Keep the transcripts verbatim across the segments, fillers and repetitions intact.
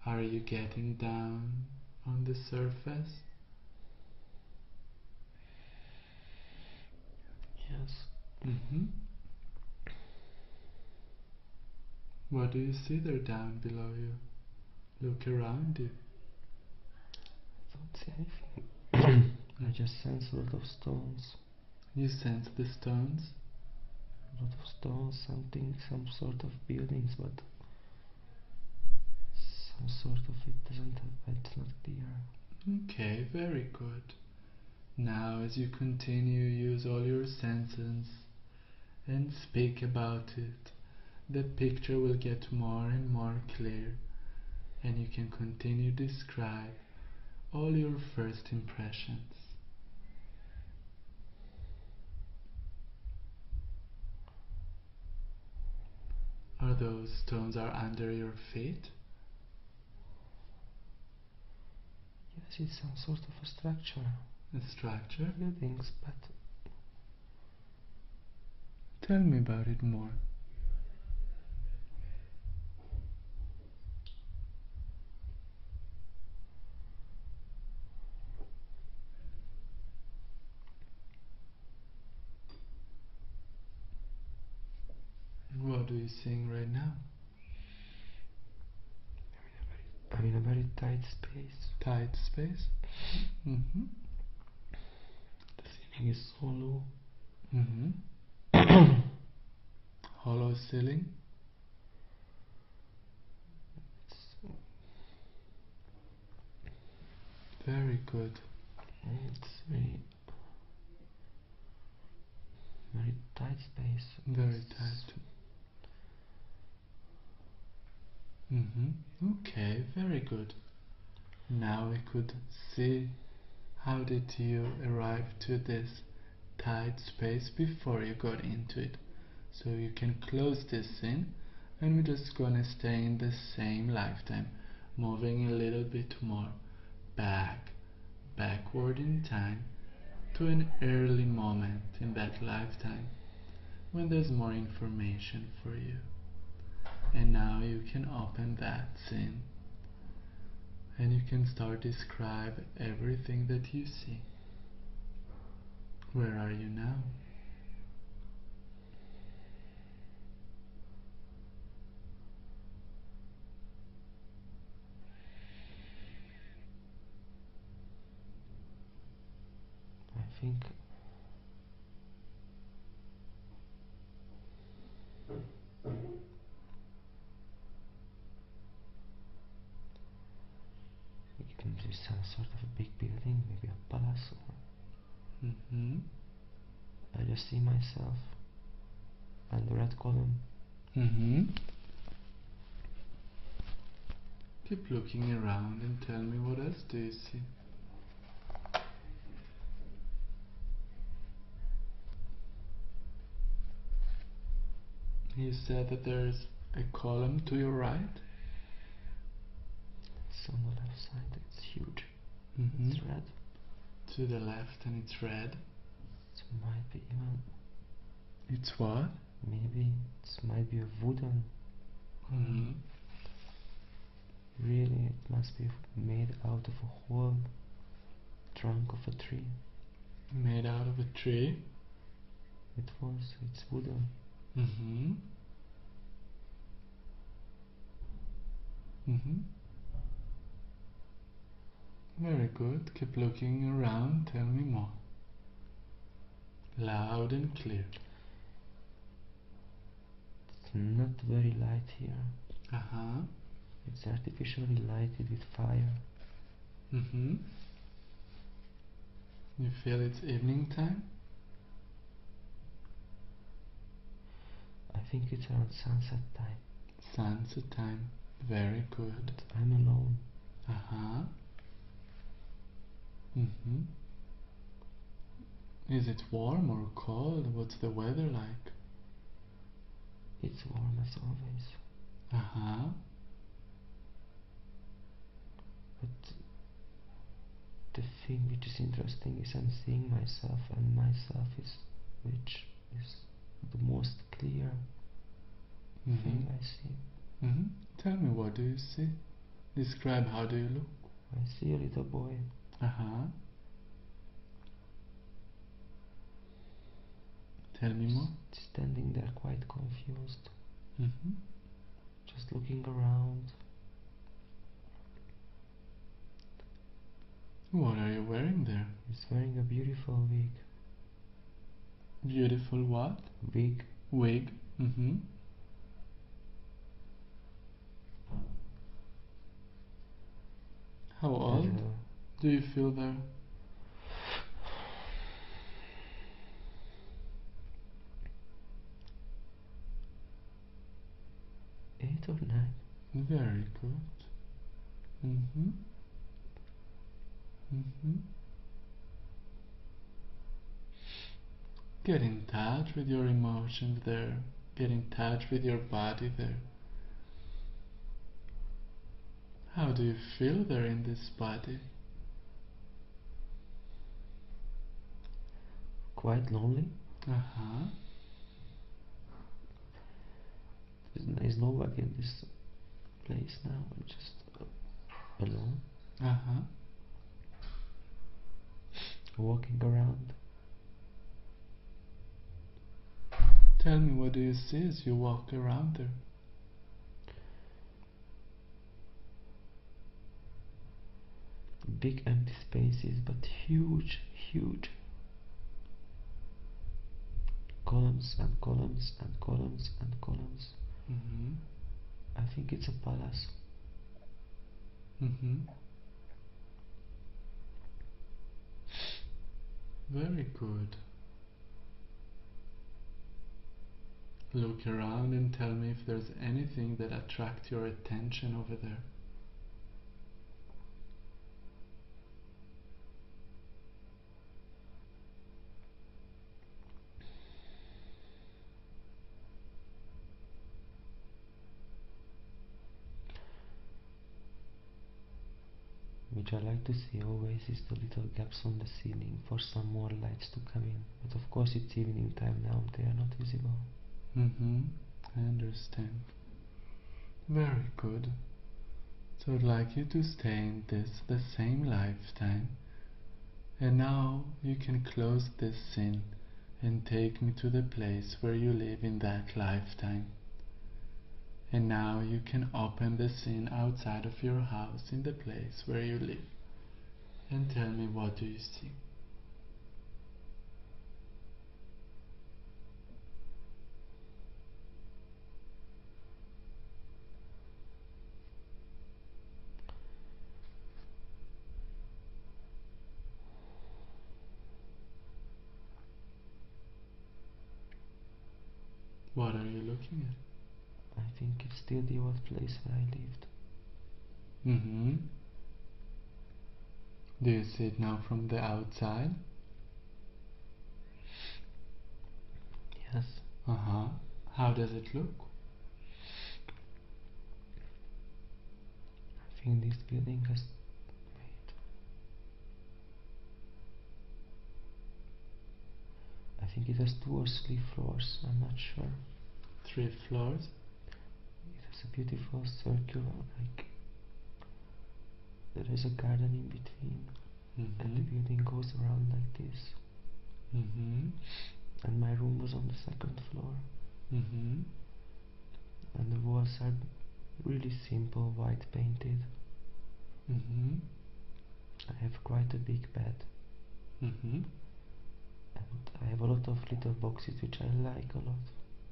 Are you getting down on the surface? Yes. Mm-hmm. What do you see there down below you? Look around you. I don't see anything. I just sense a lot of stones. You sense the stones? A lot of stones, something, some sort of buildings, but some sort of it doesn't have, it's not clear. Okay, very good. Now as you continue, use all your senses and speak about it. The picture will get more and more clear, and you can continue to describe all your first impressions. Are those stones are under your feet? Yes, it's some sort of a structure. A structure? Buildings, but Tell me about it more. What are you seeing right now? I'm in a very tight space. Tight space? Mm-hmm. The ceiling is so low. Mm-hmm. Hollow ceiling? It's, Very good. it's very, very tight space. Very tight. Mm-hmm. Okay, very good. Now we could see how did you arrive to this tight space before you got into it. So you can close this in, and we're just gonna stay in the same lifetime, moving a little bit more back, backward in time to an early moment in that lifetime when there's more information for you. And now you can open that scene and you can start describe everything that you see. Where are you now? I think it can be some sort of a big building, maybe a palace, or Mm-hmm. I just see myself and the red column. Mm-hmm. Keep looking around and tell me what else do you see? You said that there's a column to your right? It's on the left side, it's huge. Mm-hmm. It's red. To the left and it's red. It might be even, It's what? maybe it might be a wooden. Mm-hmm. Really, it must be made out of a whole trunk of a tree. Made out of a tree? It was, it's wooden. Mm-hmm. Mm-hmm. Very good. Keep looking around. Tell me more. Loud and clear. It's not very light here. Uh-huh. It's artificially lighted with fire. Mm-hmm. You feel it's evening time? I think it's around sunset time. Sunset time. Very good. But I'm alone. Uh-huh. Mm-hmm. Is it warm or cold? What's the weather like? It's warm as always. Uh-huh. But the thing which is interesting is I'm seeing myself, and myself is which is the most clear Mm-hmm. thing I see. Mm-hmm. Tell me, what do you see? Describe how do you look. I see a little boy. Uh-huh. Tell me more. Standing there quite confused. Mm-hmm. Just looking around. What are you wearing there? He's wearing a beautiful wig. Beautiful what? Wig. Wig. Mm-hmm. How old Uh, do you feel there? eight or nine. Very good. Mm-hmm. Mm-hmm. Get in touch with your emotions there. Get in touch with your body there. How do you feel there in this body? Quite lonely. Uh-huh. There's, there's nobody in this place now. I'm just uh, alone. Uh-huh. Walking around. Tell me, what do you see as you walk around there? Big empty spaces, but huge, huge. Columns and columns and columns and columns. Mm-hmm. I think it's a palace. Mm-hmm. Very good. Look around and tell me if there's anything that attracts your attention over there. Which I like to see always is the little gaps on the ceiling for some more lights to come in. But of course it's evening time now, they are not visible. Mm-hmm. I understand. Very good. So I'd like you to stay in this the same lifetime. And now you can close this scene and take me to the place where you live in that lifetime. And now you can open the scene outside of your house in the place where you live. And tell me, what do you see? What are you looking at? I think it's still the old place where I lived. Mm-hmm. Do you see it now from the outside? Yes. Uh-huh. How does it look? I think this building has... Wait. I think it has two or three floors, I'm not sure. Three floors? It has a beautiful circular, like... There is a garden in between. Mm-hmm. And the building goes around like this. Mm-hmm. And my room was on the second floor. Mm-hmm. And the walls are really simple, white painted. Mm-hmm. I have quite a big bed. Mm-hmm. And I have a lot of little boxes which I like a lot.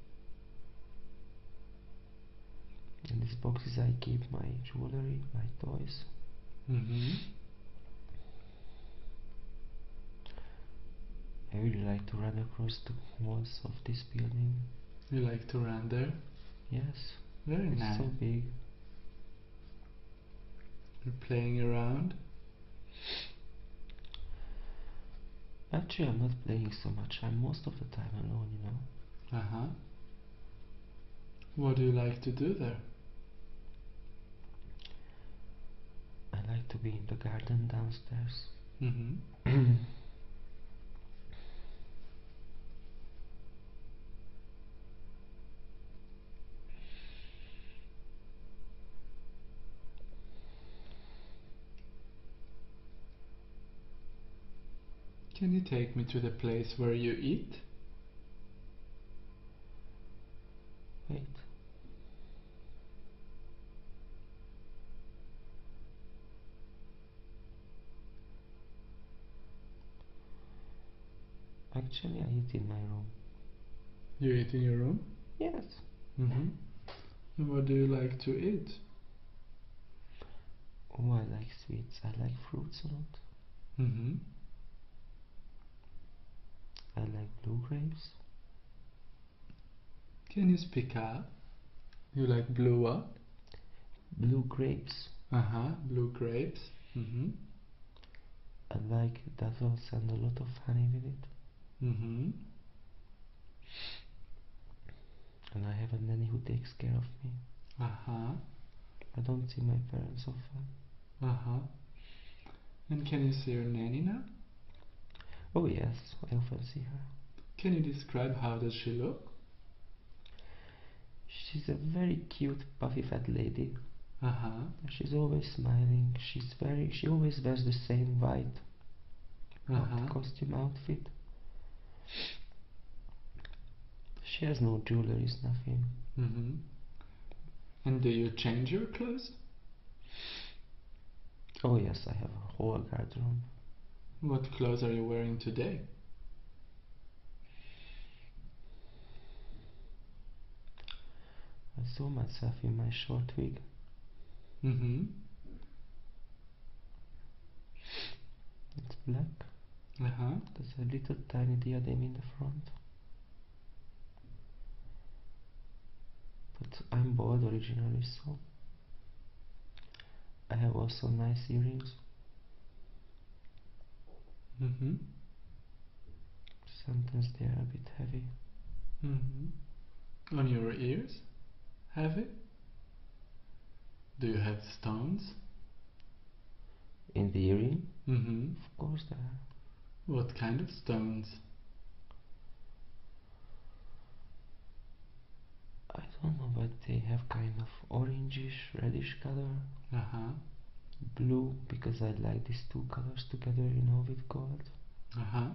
In these boxes I keep my jewelry, my toys. Mm-hmm. I really like to run across the walls of this building. You like to run there? Yes. Very It's nice. so big. You're playing around? Actually, I'm not playing so much. I'm most of the time alone, you know. Uh-huh. What do you like to do there? I like to be in the garden downstairs. Mm-hmm. Can you take me to the place where you eat? Wait. Actually, I eat in my room. You eat in your room? Yes. Mm-hmm. And what do you like to eat? Oh, I like sweets. I like fruits a lot. Mm-hmm. I like blue grapes. Can you speak up? You like blue what? Blue grapes. Uh-huh, blue grapes. Mm-hmm. I like dazzles and a lot of honey with it. Mm-hmm. And I have a nanny who takes care of me. Uh-huh. I don't see my parents often. Uh-huh. And can you see your nanny now? Oh yes, I often see her. Can you describe how does she look? She's a very cute, puffy fat lady. Uh-huh. She's always smiling. She's very. She always wears the same white Uh-huh. costume outfit. She has no jewelry, nothing. Mm-hmm. And do you change your clothes? Oh yes, I have a whole garderobe. What clothes are you wearing today? I saw myself in my short wig. Mm-hmm. It's black. Uh-huh. There's a little tiny diadem in the front. But I'm bald originally, so I have also nice earrings. Mm-hmm. Sometimes they are a bit heavy. Mm-hmm. On your ears? Heavy? Do you have stones? In the earring? Mm-hmm. Of course there are. What kind of stones? I don't know, but they have kind of orangish, reddish color. Uh-huh. Blue, because I like these two colors together, you know, with gold. Uh-huh.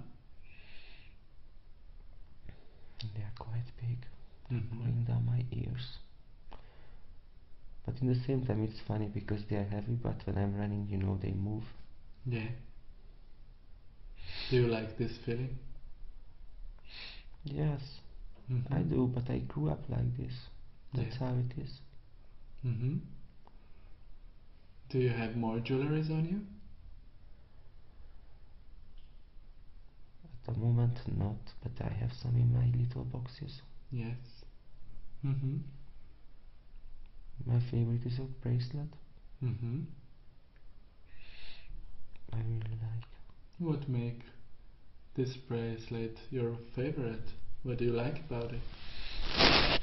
And they are quite big. They're Mm-hmm. pulling down my ears. But in the same time it's funny because they are heavy, but when I'm running, you know, they move. Yeah. Do you like this feeling? Yes, Mm-hmm. I do, but I grew up like this. That's Yeah. how it is. Mm-hmm. Do you have more jewelries on you? At the moment not, but I have some in my little boxes. Yes. Mm-hmm. My favorite is a bracelet. Mm-hmm. I really like. What make this bracelet your favorite? What do you like about it?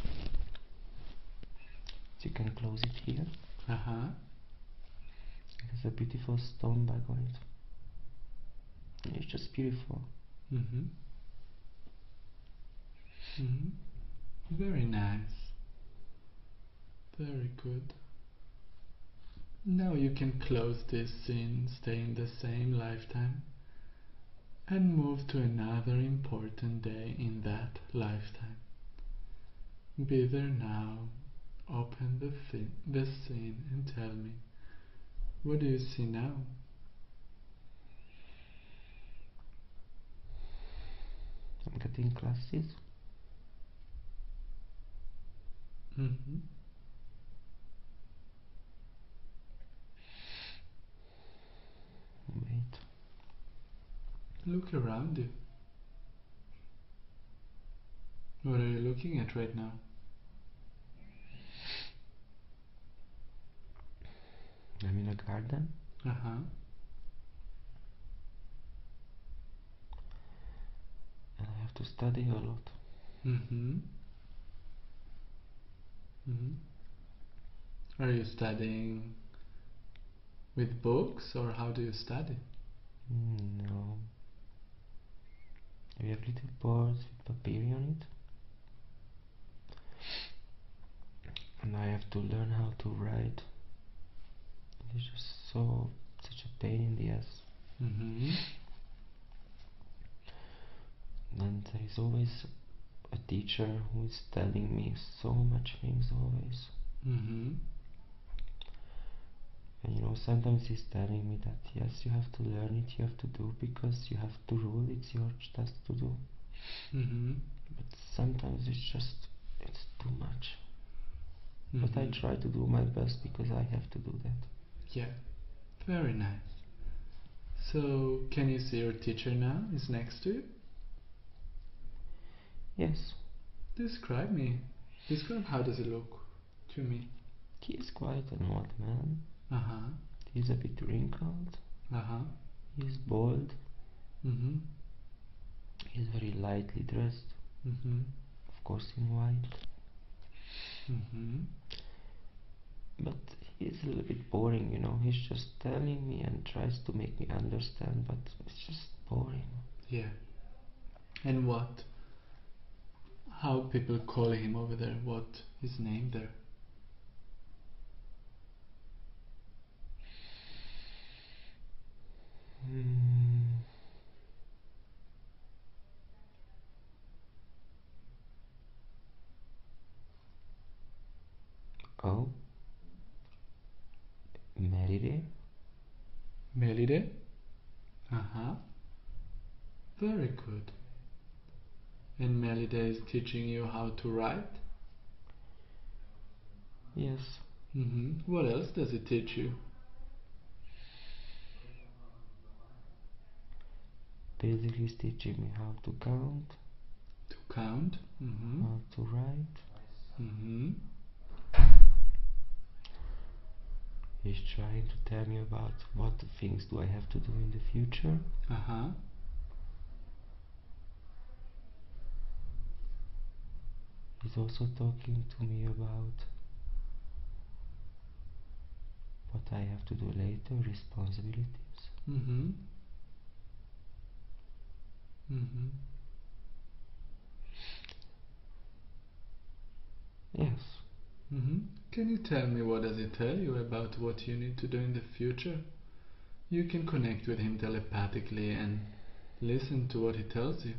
You can close it here. Uh-huh. It has a beautiful stone bag on it. It's just beautiful. Mm-hmm. Mm-hmm. Very nice. Very good. Now you can close this scene, stay in the same lifetime, and move to another important day in that lifetime. Be there now. Open the, thi- the scene and tell me, what do you see now? I'm getting classes. Mm-hmm. Wait. Look around you. What are you looking at right now? I'm in a garden. Uh-huh. And I have to study a lot. Mm-hmm. Mm-hmm. Are you studying with books or how do you study? Mm, no. We have little boards with paper on it. And I have to learn how to write. It's just so such a pain in the ass. Mm-hmm. and there is always a teacher who is telling me so much things always. Mm-hmm. And you know, sometimes he's telling me that yes, you have to learn it, you have to do because you have to rule, it's your task to do. Mm-hmm. But sometimes it's just, it's too much. Mm-hmm. But I try to do my best because I have to do that. Yeah, very nice. So, can you see your teacher now? Is next to you? Yes. Describe me. Describe how does it look to me. He is quite an old man. Uh-huh. He's a bit wrinkled. Uh-huh. He's bald. Mm-hmm. He's very lightly dressed. Mm-hmm. Of course in white. Mm-hmm. But he's a little bit boring, you know. He's just telling me and tries to make me understand, but it's just boring. Yeah. And what? How people call him over there? What his name there? Hmm. Oh. Melide? Melide? Uh-huh. Very good. And Melide is teaching you how to write? Yes. Mm-hmm. What else does it teach you? Basically, he's teaching me how to count, To count? Mm-hmm. how to write. Mm-hmm. He's trying to tell me about what things do I have to do in the future. Uh-huh. He's also talking to me about what I have to do later, responsibilities. Mm-hmm. Mm-hmm. Yes. Mm-hmm. Can you tell me what does he tell you about what you need to do in the future? You can connect with him telepathically and listen to what he tells you.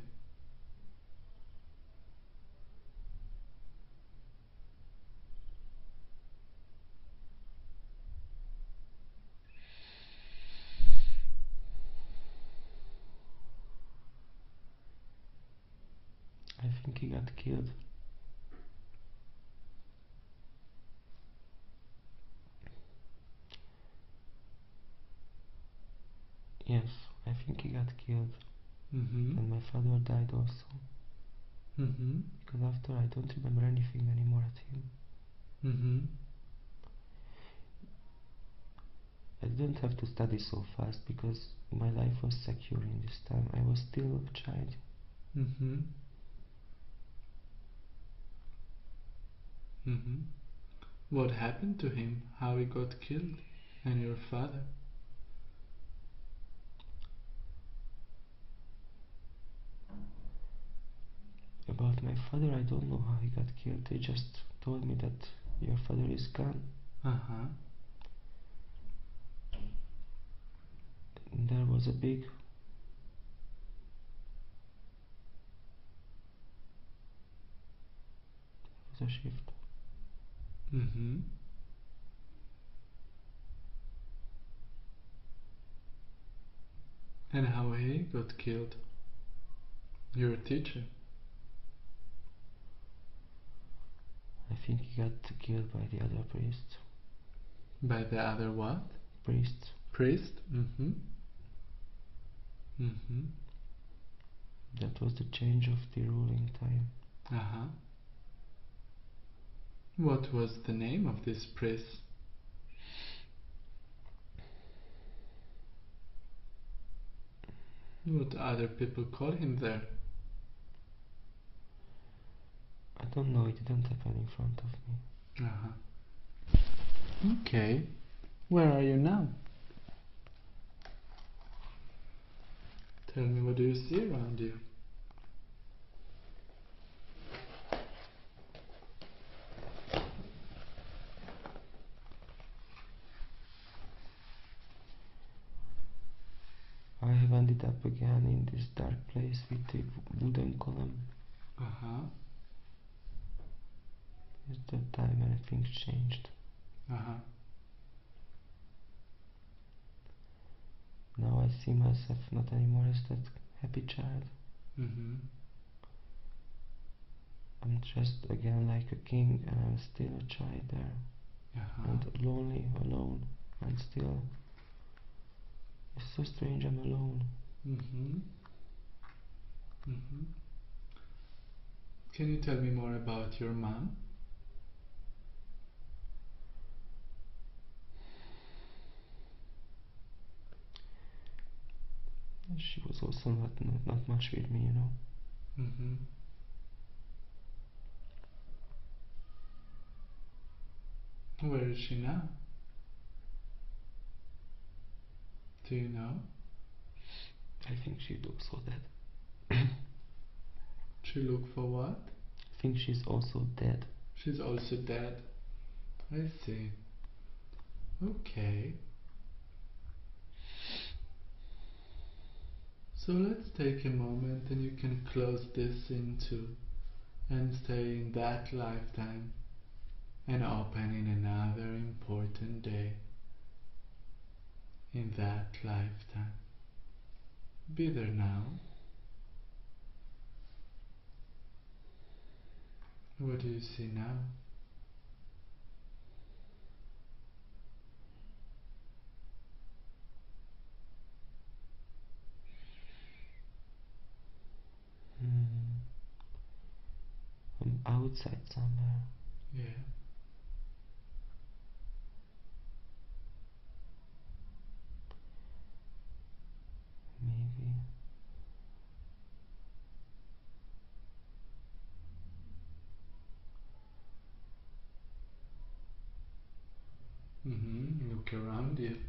I think he got killed. Yes, I think he got killed. Mm-hmm. And my father died also. Mm-hmm. Because after I don't remember anything anymore at him. Mm-hmm. I didn't have to study so fast because my life was secure in this time. I was still a child. Mm-hmm. Mm-hmm. What happened to him? How he got killed? And your father? About my father, I don't know how he got killed. They just told me that your father is gone. Uh-huh. And there was a big there was a shift. Mm-hmm. And how he got killed? Your teacher? I think he got killed by the other priest. By the other what? Priest. Priest? Mm-hmm. Mm-hmm. That was the change of the ruling time. Uh-huh. What was the name of this priest? What other people call him there? I don't know, it didn't happen in front of me. Uh-huh. Okay. Where are you now? Tell me, what do you see around you? I have ended ended up again in this dark place with the wooden column. Uh-huh. It's the time when things changed. Uh-huh. Now I see myself not anymore as that happy child. Mm-hmm. I'm just again like a king, and I'm still a child there. Uh-huh. And lonely, alone, and still. It's so strange, I'm alone. Mm-hmm. Mm-hmm. Can you tell me more about your mom? She was also not, not, not much with me, you know. Mm-hmm. Where is she now? Do you know? I think she's also dead. She look for what? I think she's also dead. She's also dead. I see. Okay. So let's take a moment and you can close this into and stay in that lifetime and open in another important day in that lifetime. Be there now. What do you see now? Hmm. I'm outside somewhere. Yeah. Maybe. Mm-hmm. Look around you.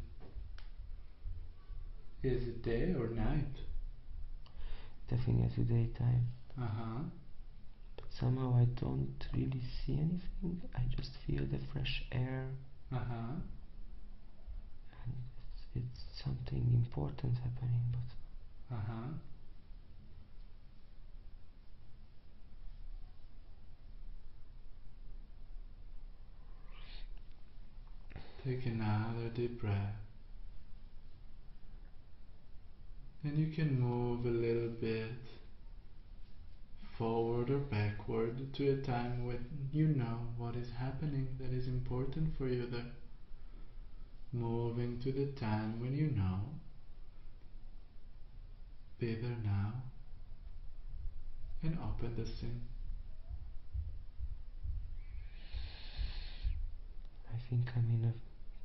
Is it day or night? Definitely daytime. Uh-huh. But somehow I don't really see anything. I just feel the fresh air. Uh-huh. And it's, it's something important happening, but Uh-huh. Take another deep breath. And you can move a little bit forward or backward to a time when you know what is happening that is important for you there. Moving to the time when you know. Be there now. And open the scene. I think I'm in a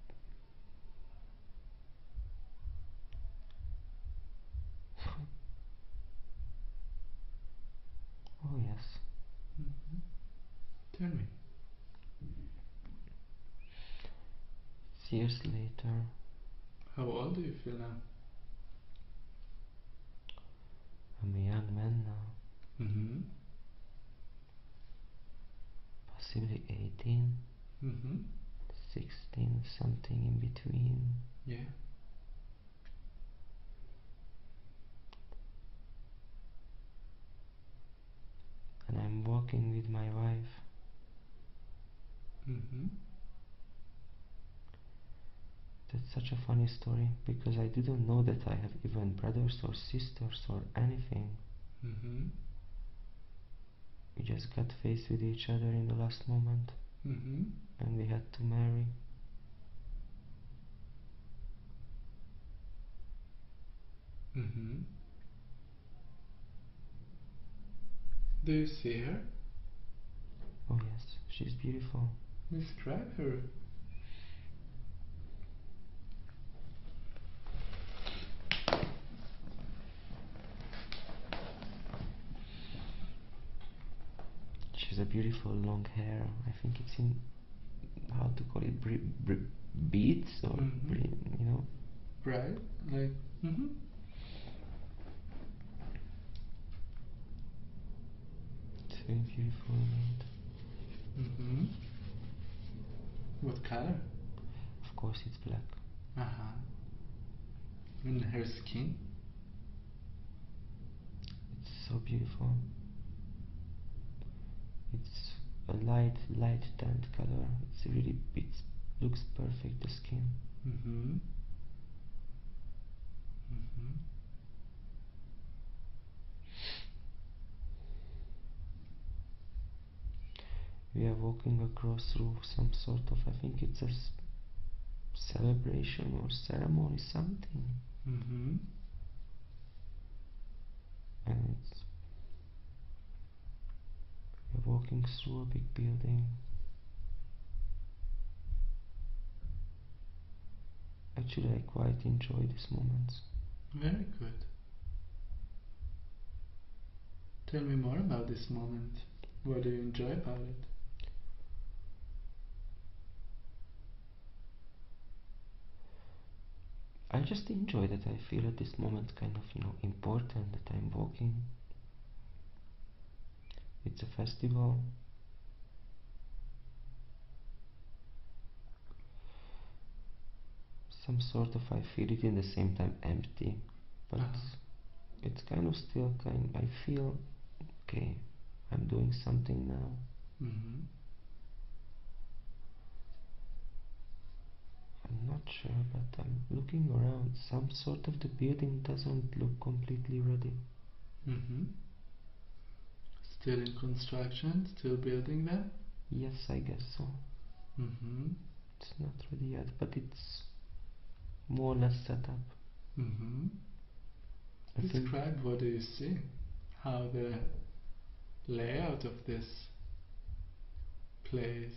oh yes. Mm-hmm. Tell me. It's years later. How old do you feel now? I'm a young man now. Mm-hmm. Possibly eighteen, Mm-hmm. sixteen, something in between. Yeah. And I'm walking with my wife. Mm-hmm. That's such a funny story because I didn't know that I have even brothers or sisters or anything. Mm-hmm. We just got faced with each other in the last moment Mm-hmm. and we had to marry. Mm-hmm. Do you see her? Oh yes, she's beautiful. Describe her. She has a beautiful long hair. I think it's in, how to call it, bri bri beads or Mm-hmm. bri you know. Right? Like, mm-hmm. It's very beautiful made. Mm-hmm. What color? Of course it's black. Uh-huh. And her skin? so beautiful. It's a light, light tanned color. It's really, it looks perfect, the skin. Mm-hmm. Mm-hmm. We are walking across through some sort of, I think it's a s- celebration or ceremony, something. Mm-hmm. And it's, we're walking through a big building. Actually, I quite enjoy these moments. Very good. Tell me more about this moment. What do you enjoy about it? I just enjoy that I feel at this moment kind of, you know, important that I'm walking. It's a festival. Some sort of, I feel it in the same time empty, but Uh-huh. it's kind of still kind, I feel, okay, I'm doing something now. Mm-hmm. I'm not sure, but I'm looking around. Some sort of the building doesn't look completely ready. Mm-hmm. Still in construction? Still building them? Yes, I guess so. Mm-hmm. It's not ready yet, but it's more or less set up. Mm-hmm. I think Describe what do you see? How the layout of this place.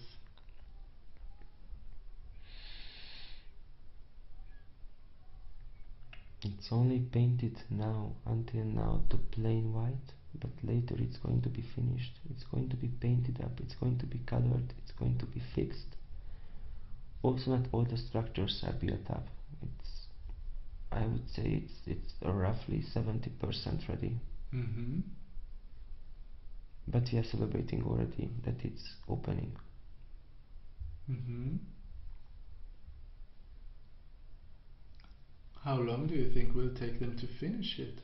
it's only painted now, until now, to plain white, but later it's going to be finished. It's going to be painted up, it's going to be colored, it's going to be fixed. Also, not all the structures are built up. It's, I would say it's it's roughly seventy percent ready. Mm-hmm. But we are celebrating already that it's opening. Mm-hmm. How long do you think will take them to finish it?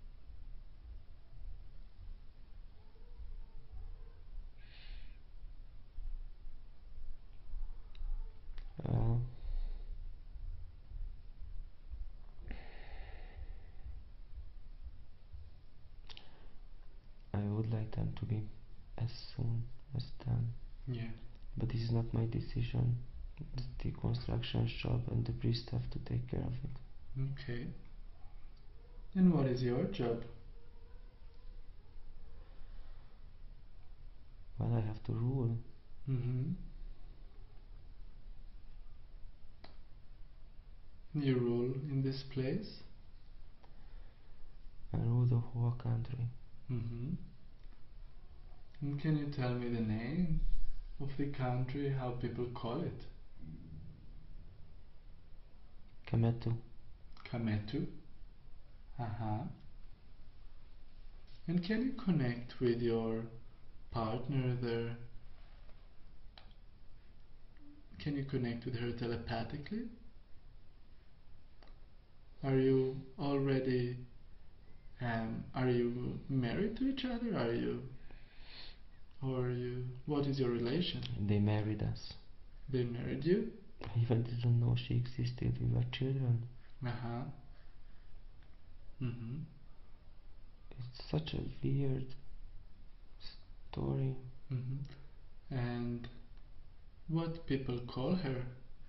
Uh, I would like them to be as soon as done. Yeah. But this is not my decision. It's the construction job, and the priest have to take care of it. Okay. And what is your job? Well, I have to rule. Mm-hmm. You rule in this place? I rule the whole country. Mm-hmm. And can you tell me the name of the country, how people call it? Kemetu. Kametu? Uh-huh. And can you connect with your partner there? Can you connect with her telepathically? Are you already um, are you married to each other? Are you or are you what is your relation? They married us. They married you? I even didn't know she existed. We were children. Uh-huh. Mm-hmm. It's such a weird story. Mm-hmm. And what people call her?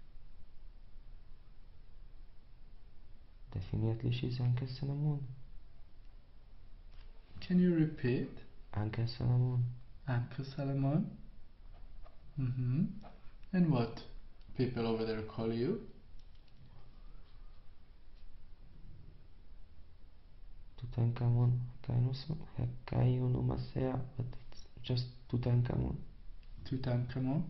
Definitely she's Anka Sanamun. Can you repeat? Anka Sanamun. Anka Salamon? Mm-hmm. And what people over there call you? Tutankhamun. Kaionomasea, but it's just Tutankhamun. Tutankhamun?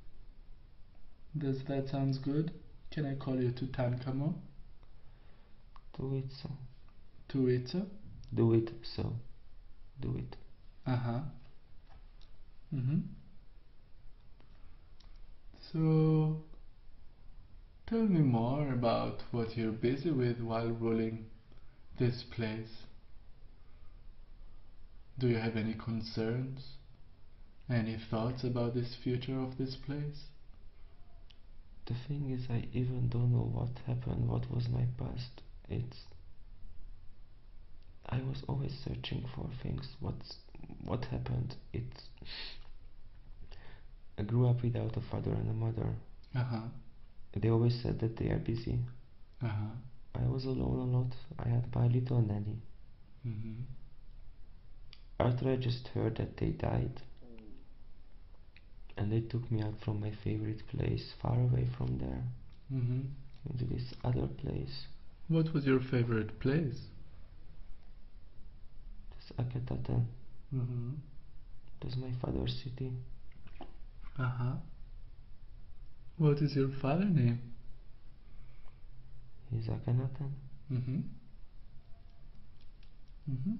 Does that sound good? Can I call you Tutankhamun? Do it so. Tuitsa? Do it so. Do it. Uh-huh. Mm-hmm. So, tell me more about what you're busy with while ruling this place. Do you have any concerns? Any thoughts about this future of this place? The thing is, I even don't know what happened, what was my past. It's... I was always searching for things. What's, what happened? It's... I grew up without a father and a mother. Uh-huh. They always said that they are busy. Uh-huh. I was alone a lot. I had my little nanny. Mm-hmm. After I just heard that they died, and they took me out from my favorite place, far away from there, Mm-hmm. into this other place. What was your favorite place? This Akhetaten. Mm-hmm. It was my father's city. Uh-huh. What is your father's name? He's Akhenaten. Mm-hmm. Mm-hmm.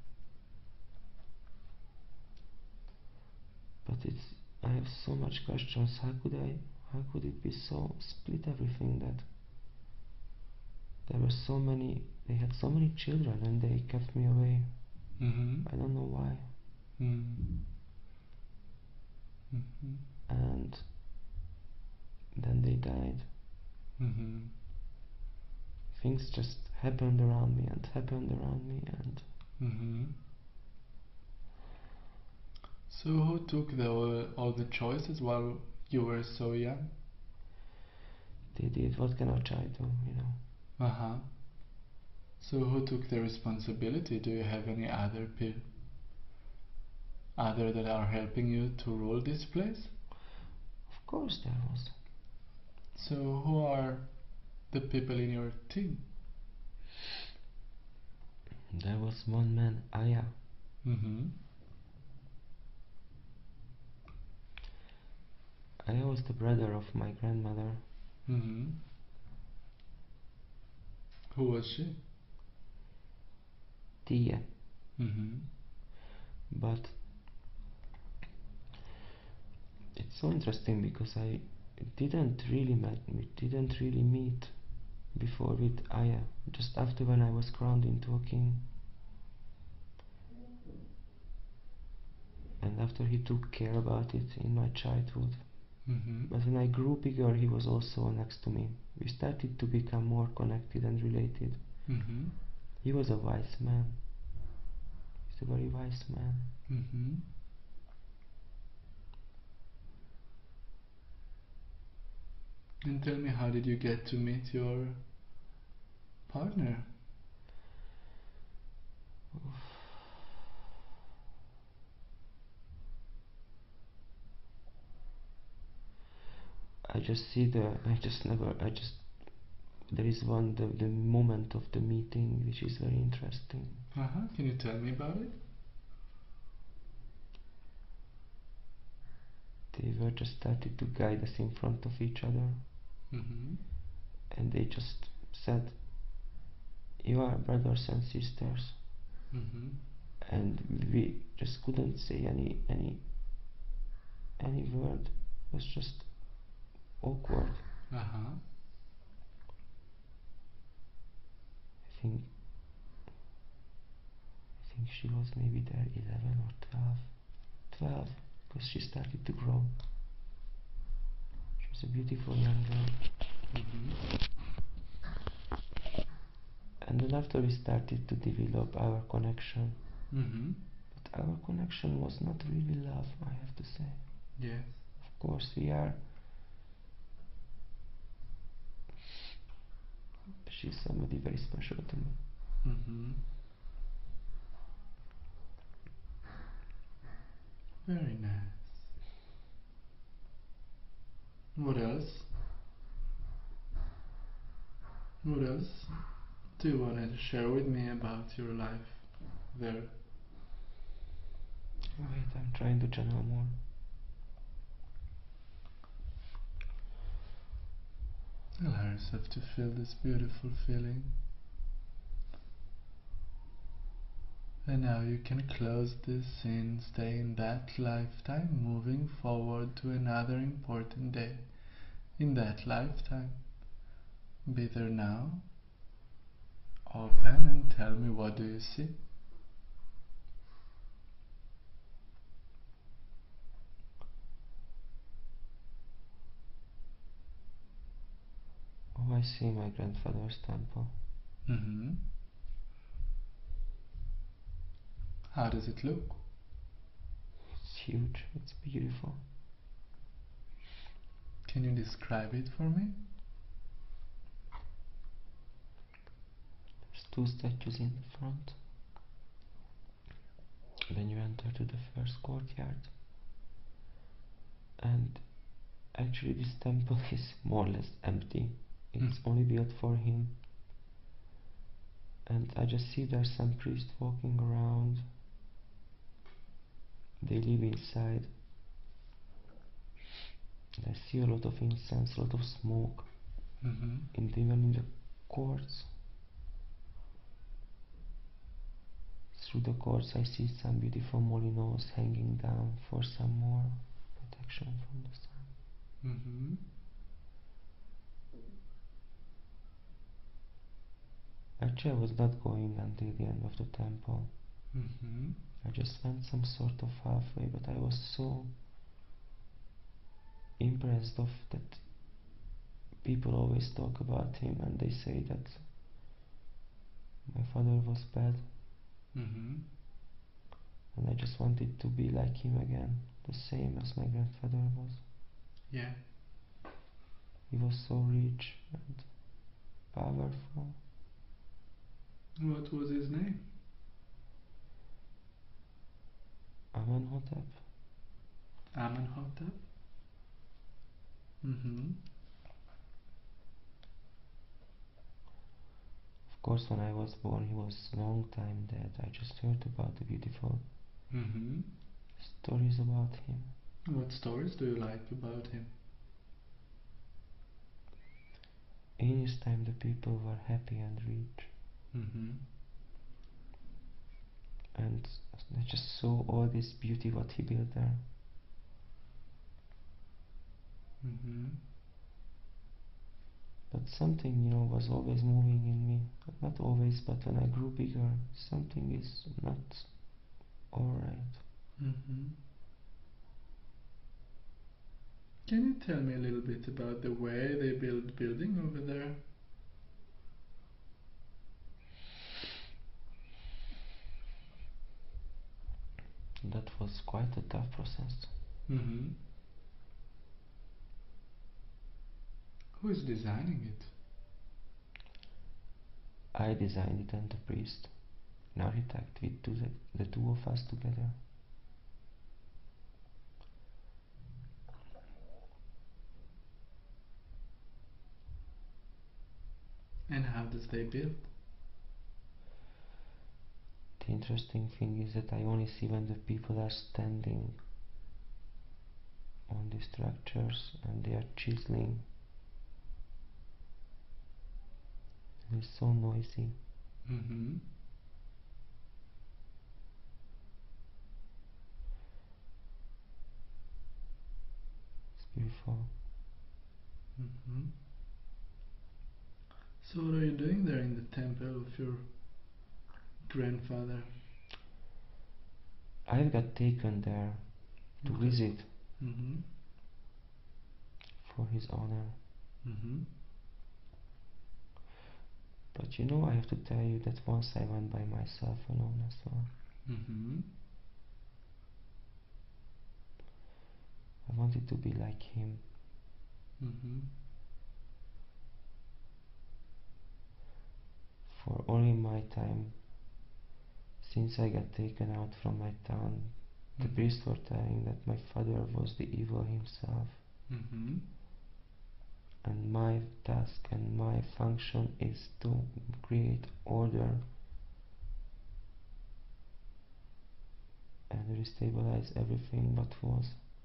But it's... I have so much questions. How could I... How could it be so... split everything that... There were so many... They had so many children and they kept me away. Mm-hmm. I don't know why. Mm-hmm. Mm-hmm. And... then they died. Mm-hmm. Things just happened around me and happened around me and... Mm-hmm. So who took the, all, all the choices while you were so young? They did. What can I try to, you know? Uh-huh. So who took the responsibility? Do you have any other people, other that are helping you to rule this place? Of course there was. So who are the people in your team? There was one man, Aya. Mm-hmm. Aya was the brother of my grandmother. Mm-hmm. Who was she? Tia. Mm-hmm. But it's so interesting because I didn't really met, we didn't really meet before with Aya. Just after when I was crowned into a king. And after he took care about it in my childhood. Mm-hmm. But when I grew bigger, he was also next to me. We started to become more connected and related. Mm-hmm. He was a wise man. He's a very wise man. Mm-hmm. And tell me, how did you get to meet your partner? I just see the, I just never, I just, there is one, the, the moment of the meeting which is very interesting. Uh-huh. Can you tell me about it? They were just started to guide us in front of each other. Mm-hmm. And they just said, you are brothers and sisters. Mm-hmm. And we just couldn't say any, any, any word. It was just awkward. Uh-huh. I think I think she was maybe there eleven or twelve. twelve, because she started to grow. She was a beautiful young girl. Mm-hmm. And then after we started to develop our connection. Mm-hmm. But our connection was not really love, I have to say. Yes. Of course we are. She's somebody very special to me. Mm-hmm. Very nice. What else? What else do you want to share with me about your life there? Wait, I'm trying to channel more. Allow yourself to feel this beautiful feeling. And now you can close this scene, stay in that lifetime, moving forward to another important day in that lifetime. Be there now. Open and tell me, what do you see? I see my grandfather's temple. Mm-hmm. How does it look? It's huge, it's beautiful. Can you describe it for me? There's two statues in the front. Then you enter to the first courtyard. And actually this temple is more or less empty. It's Mm. only built for him. And I just see there's some priests walking around. They live inside. And I see a lot of incense, a lot of smoke. Mm-hmm. And even in the courts. Through the courts I see some beautiful molinos hanging down for some more protection from the sun. Mm-hmm. Actually, I was not going until the end of the temple. Mm-hmm. I just went some sort of halfway, but I was so impressed of that people always talk about him and they say that my father was bad, Mm-hmm. and I just wanted to be like him again, the same as my grandfather was. Yeah. He was so rich and powerful. What was his name? Amenhotep. Amenhotep? Mm-hmm. Of course, when I was born, he was a long time dead. I just heard about the beautiful Mm-hmm. stories about him. What stories do you like about him? In his time, the people were happy and rich, Mm-hmm. and I just saw all this beauty what he built there. Mm-hmm. But something, you know, was always moving in me. Not always, but when I grew bigger, something is not alright. Mm-hmm. Can you tell me a little bit about the way they build building over there? That was quite a tough process. Mm-hmm. Who is designing it? I designed it and the priest, an architect, with two, the, the two of us together. And how does they build? The interesting thing is that I only see when the people are standing on the structures and they are chiseling. It's so noisy. Mm-hmm. It's beautiful. Mm-hmm. So what are you doing there in the temple of your grandfather? I got taken there to Okay. visit Mm-hmm. for his honor. Mm-hmm. But you know, I have to tell you that once I went by myself alone as well. Mm-hmm. I wanted to be like him. Mm-hmm. For all in my time, since I got taken out from my town, the Mm-hmm. priests were telling that my father was the evil himself. Mm-hmm. And my task and my function is to create order and restabilize everything what was.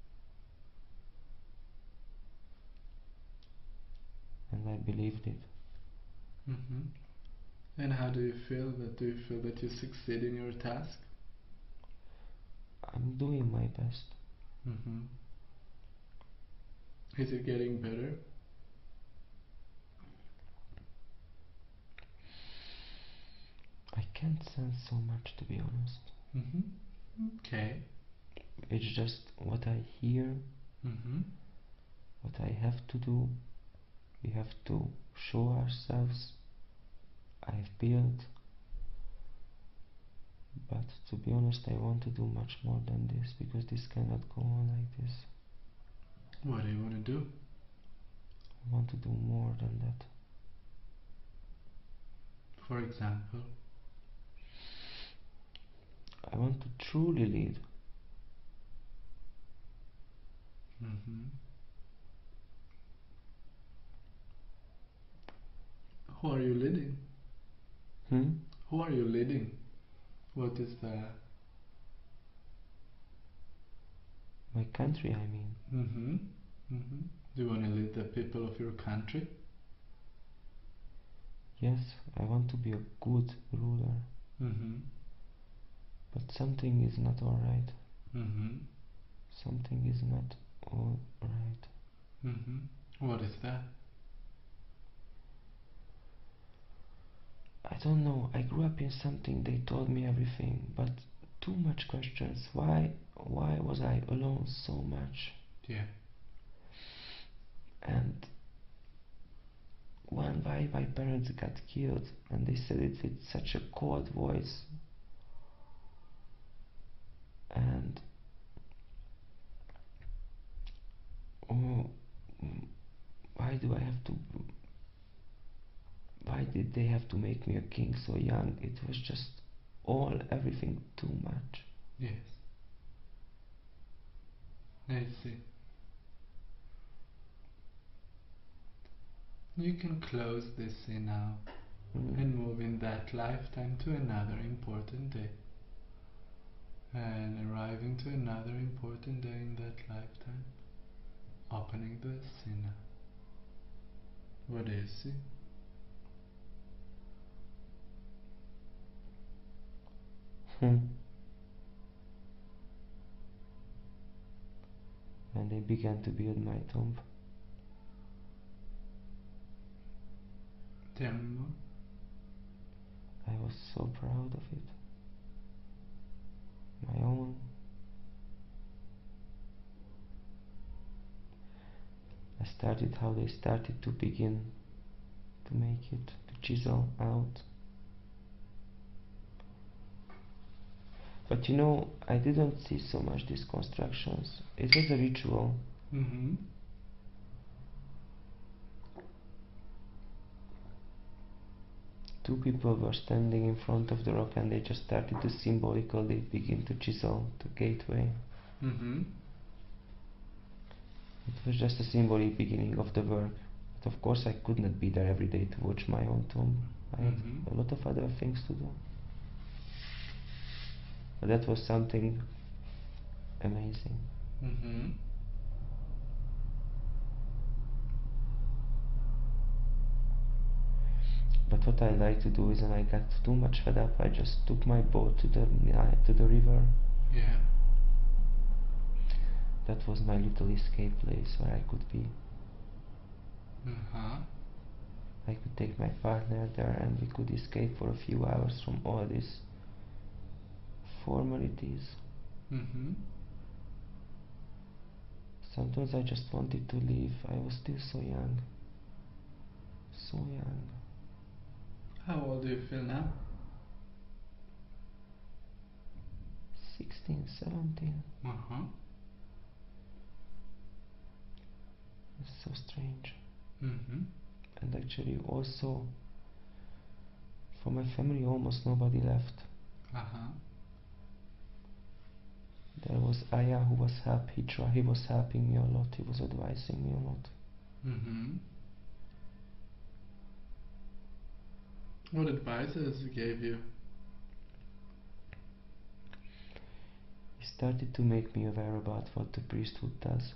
And I believed it. Mm-hmm. And how do you feel that do you feel that you succeed in your task? I'm doing my best. Mm-hmm. Is it getting better? I can't sense so much, to be honest. Mm-hmm. Okay. It's just what I hear, Mm-hmm. what I have to do. We have to show ourselves. I have built, but to be honest, I want to do much more than this, because this cannot go on like this. What do you want to do? I want to do more than that. For example? I want to truly lead. Mm-hmm. Who are you leading? Hmm? Who are you leading? What is the... My country, I mean. Mm-hmm. Mm-hmm. Do you want to lead the people of your country? Yes, I want to be a good ruler. Mm-hmm. But something is not alright. Mm-hmm. Something is not alright. Mm-hmm. What is that? I don't know. I grew up in something, they told me everything, but too much questions. Why why was I alone so much? Yeah. And one, why my parents got killed, and they said it with such a cold voice. And oh, why do I have to why did they have to make me a king so young? It was just all everything too much. Yes. I see. You can close this scene now Mm. and move in that lifetime to another important day. And arriving to another important day in that lifetime. Opening the scene now. What do you see? Hmm. And they began to build my tomb. Tell me more. I was so proud of it. My own. I started how they started to begin to make it, to chisel out. But you know, I didn't see so much these constructions. It was a ritual. Mm-hmm. Two people were standing in front of the rock and they just started to symbolically begin to chisel the gateway. Mm-hmm. It was just a symbolic beginning of the work. But of course I could not be there every day to watch my own tomb. I had Mm-hmm. a lot of other things to do. But that was something amazing. Mm-hmm. But what I like to do is when I got too much fed up, I just took my boat to the to the river. Yeah. That was my little escape place where I could be. Uh-huh. I could take my partner there and we could escape for a few hours from all these formalities. Mm-hmm. Sometimes I just wanted to leave. I was still so young. So young. How old do you feel now? sixteen, seventeen. Uh-huh. It's so strange. Mm-hmm. And actually also for my family almost nobody left. Uh-huh. There was Aya who was help he try he was helping me a lot, he was advising me a lot. Mm-hmm. What advices he gave you? He started to make me aware about what the priesthood does.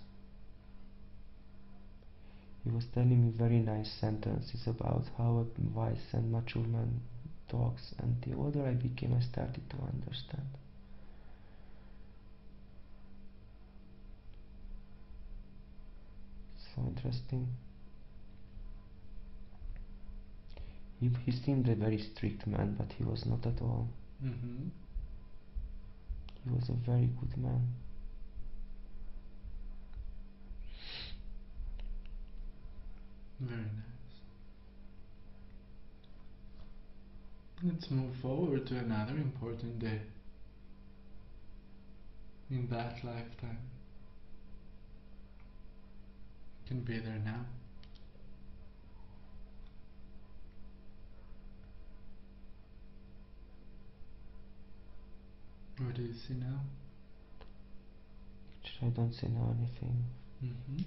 He was telling me very nice sentences about how a wise and mature man talks, and the older I became I started to understand. So interesting. He, he seemed a very strict man, but he was not at all. Mm-hmm. He was a very good man. Very nice. Let's move forward to another important day in that lifetime. You can be there now. What do you see now? Actually, I don't see now anything. Mm-hmm.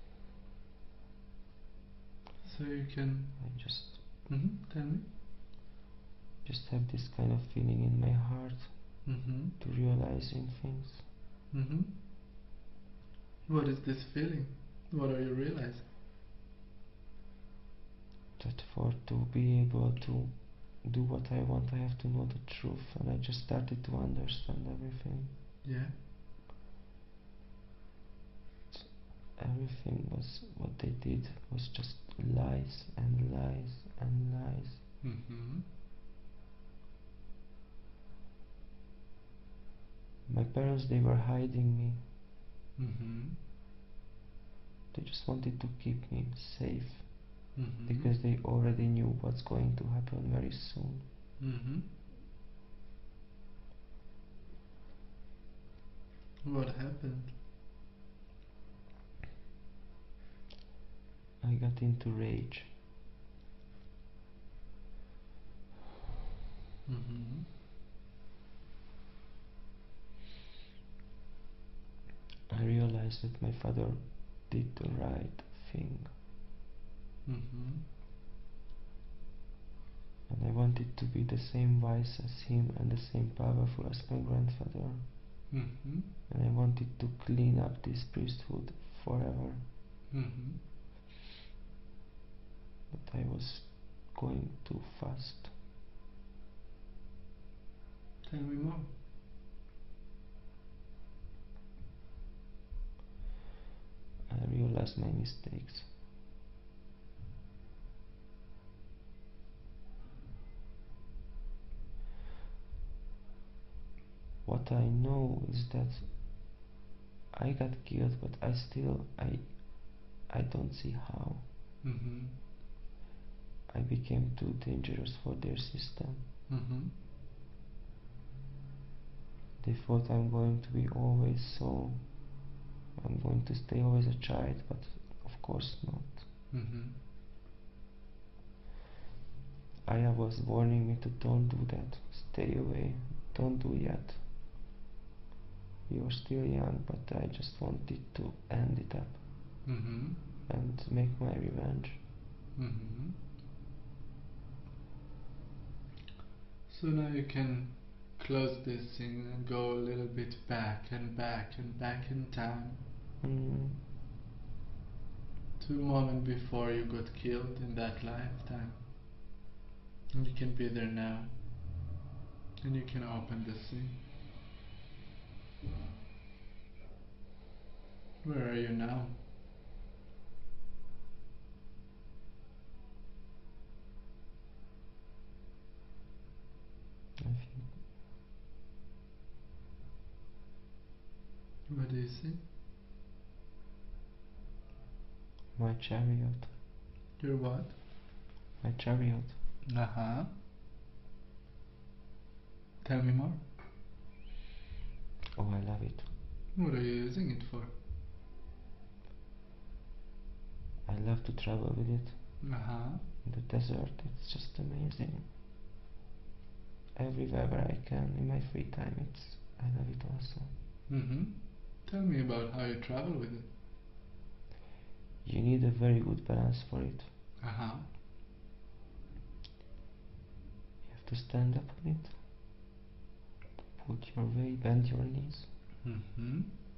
So you can. I just Mm-hmm. Tell me. just have this kind of feeling in my heart Mm-hmm. to realizing things. Mm-hmm. What is this feeling? What are you realizing? That for to be able to do what I want, I have to know the truth, and I just started to understand everything. Yeah. Everything was what they did was just lies and lies and lies. Mm-hmm. My parents, they were hiding me. Mm-hmm. They just wanted to keep me safe Mm-hmm. because they already knew what's going to happen very soon. Mm-hmm. What happened? I got into rage. Mm-hmm. I realized that my father did the right thing, Mm-hmm. and I wanted to be the same wise as him and the same powerful as my grandfather, Mm-hmm. and I wanted to clean up this priesthood forever. Mm-hmm. But I was going too fast. Tell me more. I realized my mistakes. What I know is that I got killed, but I still I I don't see how. Mm-hmm. I became too dangerous for their system. Mm-hmm. They thought I'm going to be always so, I'm going to stay always a child, but of course not. Mm-hmm. Aya was warning me to don't do that, stay away, don't do yet. You're still young, but I just wanted to end it up Mm-hmm. and make my revenge. Mm-hmm. So now you can close this thing and go a little bit back and back and back in time Mm. to a moment before you got killed in that lifetime. And you can be there now. And you can open this thing. Where are you now? I think What do you see? my chariot, Your what? my chariot. Uh-huh. Tell me more. Oh, I love it. What are you using it for? I love to travel with it. Uh-huh. In the desert, it's just amazing. Everywhere where I can, in my free time, it's I love it also. Mm-hmm. Tell me about how you travel with it. You need a very good balance for it. Uh-huh. You have to stand up on it, put your way, bend your knees. Mm-hmm.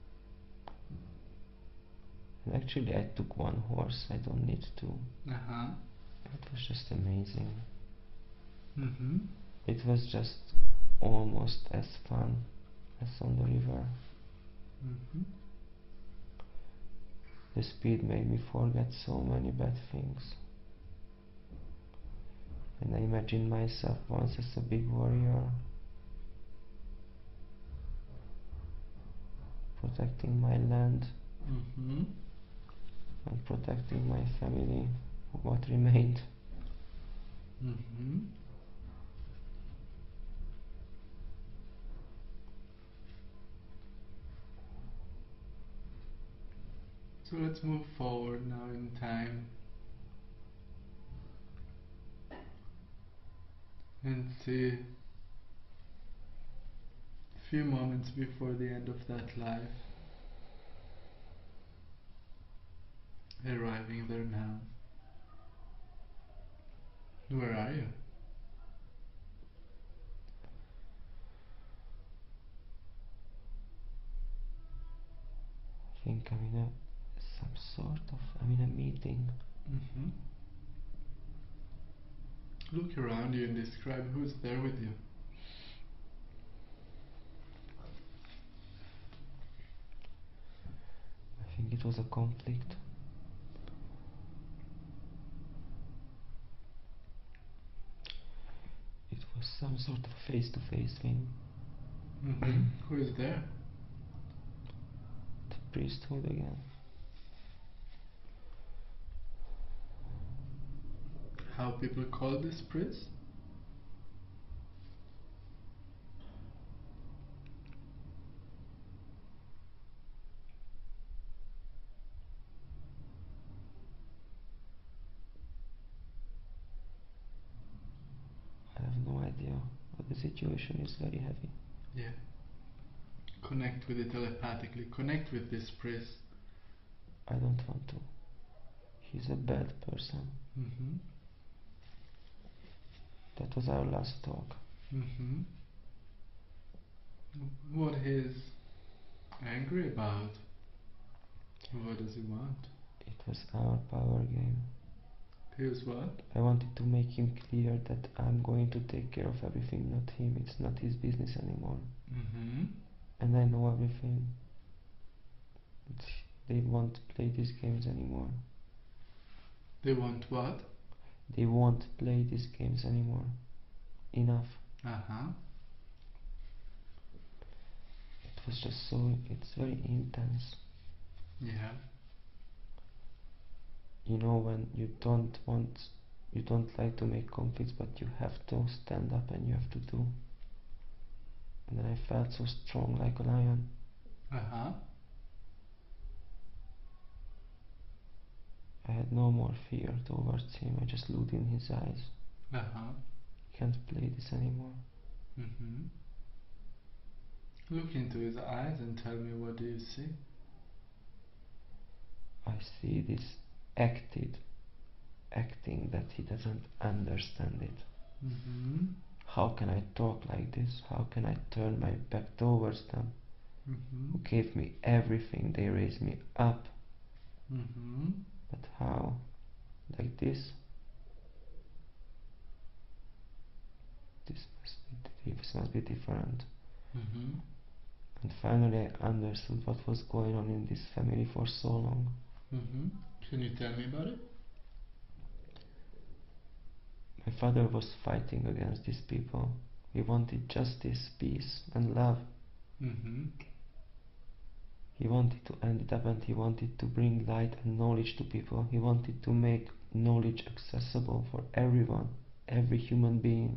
And actually, I took one horse. I don't need two. Uh-huh. It was just amazing. Mm-hmm. It was just almost as fun as on the river. Mm-hmm. The speed made me forget so many bad things. And I imagined myself once as a big warrior, protecting my land Mm-hmm. and protecting my family what remained. Mm-hmm. So let's move forward now in time and see a few moments before the end of that life, arriving there now. Where are you? I think I'm in a some sort of I'm in a meeting. Mm-hmm. Look around you and describe who's there with you. I think it was a conflict. It was some sort of face-to-face thing. Mm-hmm. Who is there? The priesthood again. How people call this priest? I have no idea, but the situation is very heavy. Yeah. Connect with it telepathically. Connect with this priest. I don't want to. He's a bad person. Mm-hmm. That was our last talk. Mm-hmm. What he's angry about? What does he want? It was our power game. Here's what? I wanted to make him clear that I'm going to take care of everything, not him. It's not his business anymore. Mm-hmm. And I know everything. It's, they won't play these games anymore. They want what? They won't play these games anymore. Enough. Uh-huh. It was just so, it's very intense. Yeah. You know, when you don't want, you don't like to make conflicts, but you have to stand up and you have to do. And then I felt so strong like a lion. Uh-huh. I had no more fear towards him. I just looked in his eyes. Uh-huh. Can't play this anymore. Mm-hmm. Look into his eyes and tell me, what do you see? I see this acted, acting that he doesn't understand it. Mm-hmm. How can I talk like this? How can I turn my back towards them? Mm-hmm. Who gave me everything? They raised me up. Mm-hmm. But how? Like this? This must be, this must be different. Mm-hmm. And finally I understood what was going on in this family for so long. Mm-hmm. Can you tell me about it? My father was fighting against these people. He wanted justice, peace and love. Mm-hmm. He wanted to end it up and he wanted to bring light and knowledge to people. He wanted to make knowledge accessible for everyone, every human being.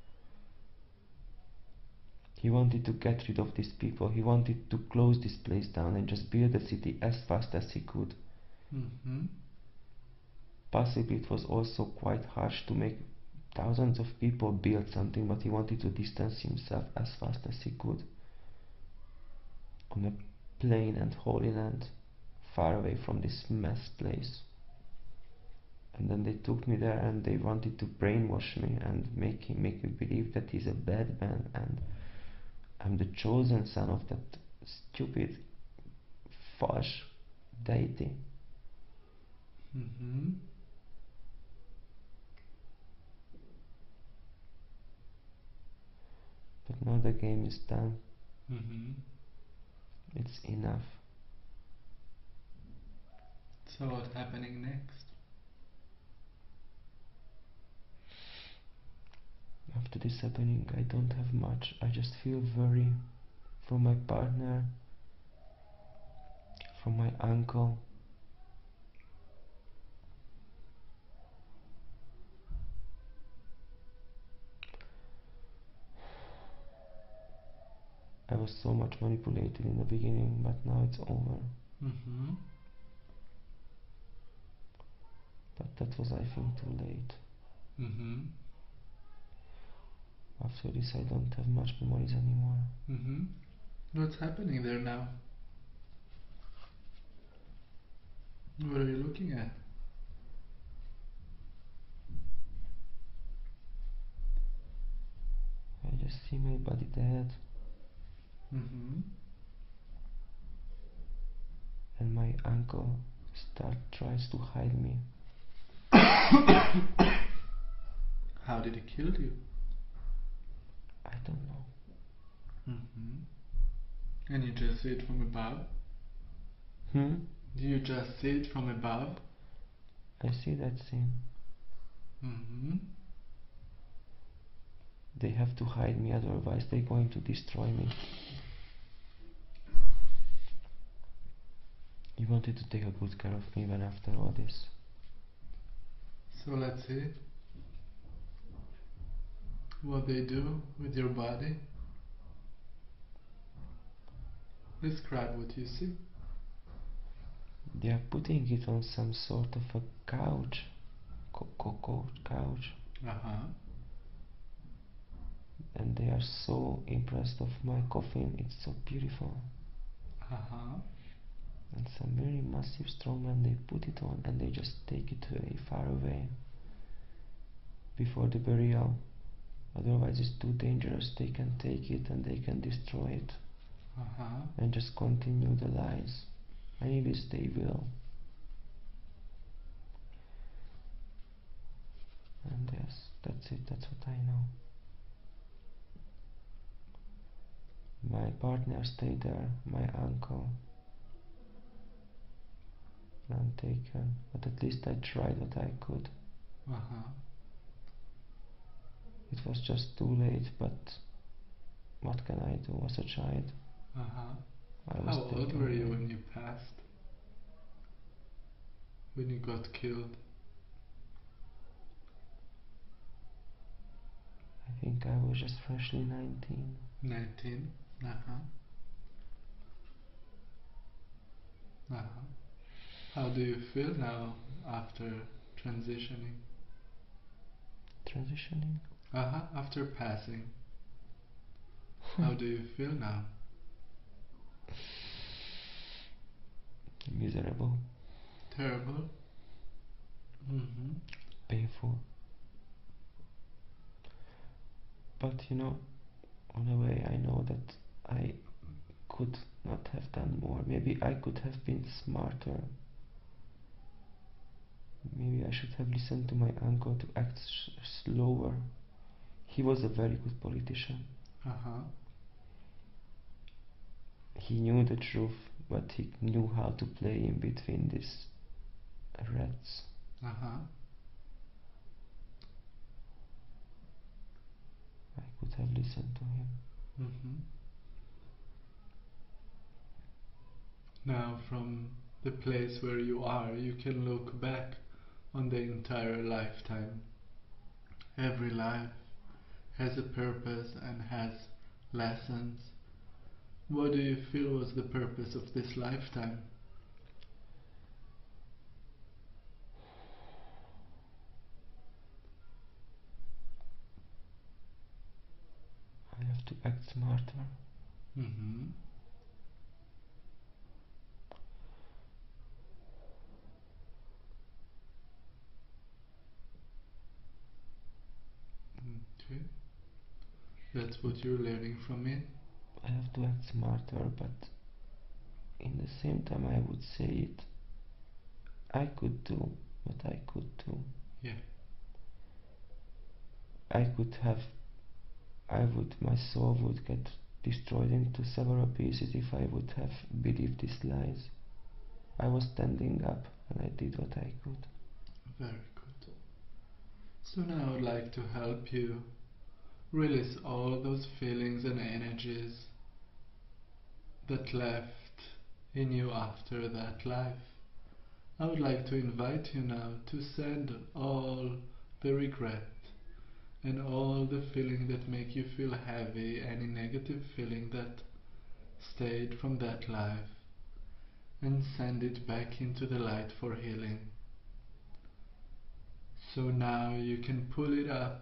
He wanted to get rid of these people. He wanted to close this place down and just build a city as fast as he could. Mm-hmm. Possibly it was also quite harsh to make thousands of people build something, but he wanted to distance himself as fast as he could on a plain and holy land, far away from this mess place. And then they took me there and they wanted to brainwash me and make him make me believe that he's a bad man and I'm the chosen son of that stupid false deity. Mm-hmm. But now the game is done. Mm-hmm. It's enough. So what's happening next? After this happening, I don't have much. I just feel worry from my partner, from my uncle. I was so much manipulated in the beginning, but now it's over. Mm-hmm. But that was, I think, too late. Mm-hmm. After this I don't have much memories anymore. Mm-hmm. What's happening there now? What are you looking at? I just see my body dead, Mm-hmm. and my uncle start tries to hide me. How did he kill you? I don't know. Mm-hmm. And you just see it from above? Hmm? Do you just see it from above? I see that scene. Mm-hmm. They have to hide me, otherwise they're going to destroy me. He wanted to take a good care of me even after all this. So let's see what they do with your body. Describe what you see. They are putting it on some sort of a couch. Co-co-co couch. Uh-huh. And they are so impressed of my coffin. It's so beautiful. Uh-huh. And some very massive strongman, they put it on and they just take it very far away before the burial. Otherwise it's too dangerous. They can take it and they can destroy it. Uh-huh. And just continue the lies. Anyways, they will. And yes, that's it, that's what I know. My partner stayed there, my uncle. Untaken, but at least I tried what I could. Uh-huh. It was just too late, but what can I do as a child? Uh-huh. I was How old taken were you away. when you passed? When you got killed? I think I was just freshly nineteen. Nineteen? Uh-huh. Uh-huh. How do you feel now after transitioning? Transitioning? Uh-huh. After passing. How do you feel now? Miserable. Terrible? Mm-hmm. Painful. But you know, on a way I know that I could not have done more. Maybe I could have been smarter. Maybe I should have listened to my uncle to act sh slower. He was a very good politician. Uh-huh. He knew the truth, but he knew how to play in between these rats. Uh-huh. I could have listened to him. Mm-hmm. Now, from the place where you are, you can look back on the entire lifetime. Every life has a purpose and has lessons. What do you feel was the purpose of this lifetime? I have to act smarter. Mm-hmm. Okay. That's what you're learning from it? I have to act smarter, but in the same time I would say it. I could do what I could do. Yeah. I could have, I would, my soul would get destroyed into several pieces if I would have believed these lies. I was standing up and I did what I could. Very good. So now I would like to help you release all those feelings and energies that left in you after that life. I would like to invite you now to send all the regret and all the feeling that make you feel heavy, any negative feeling that state from that life and send it back into the light for healing. So now you can pull it up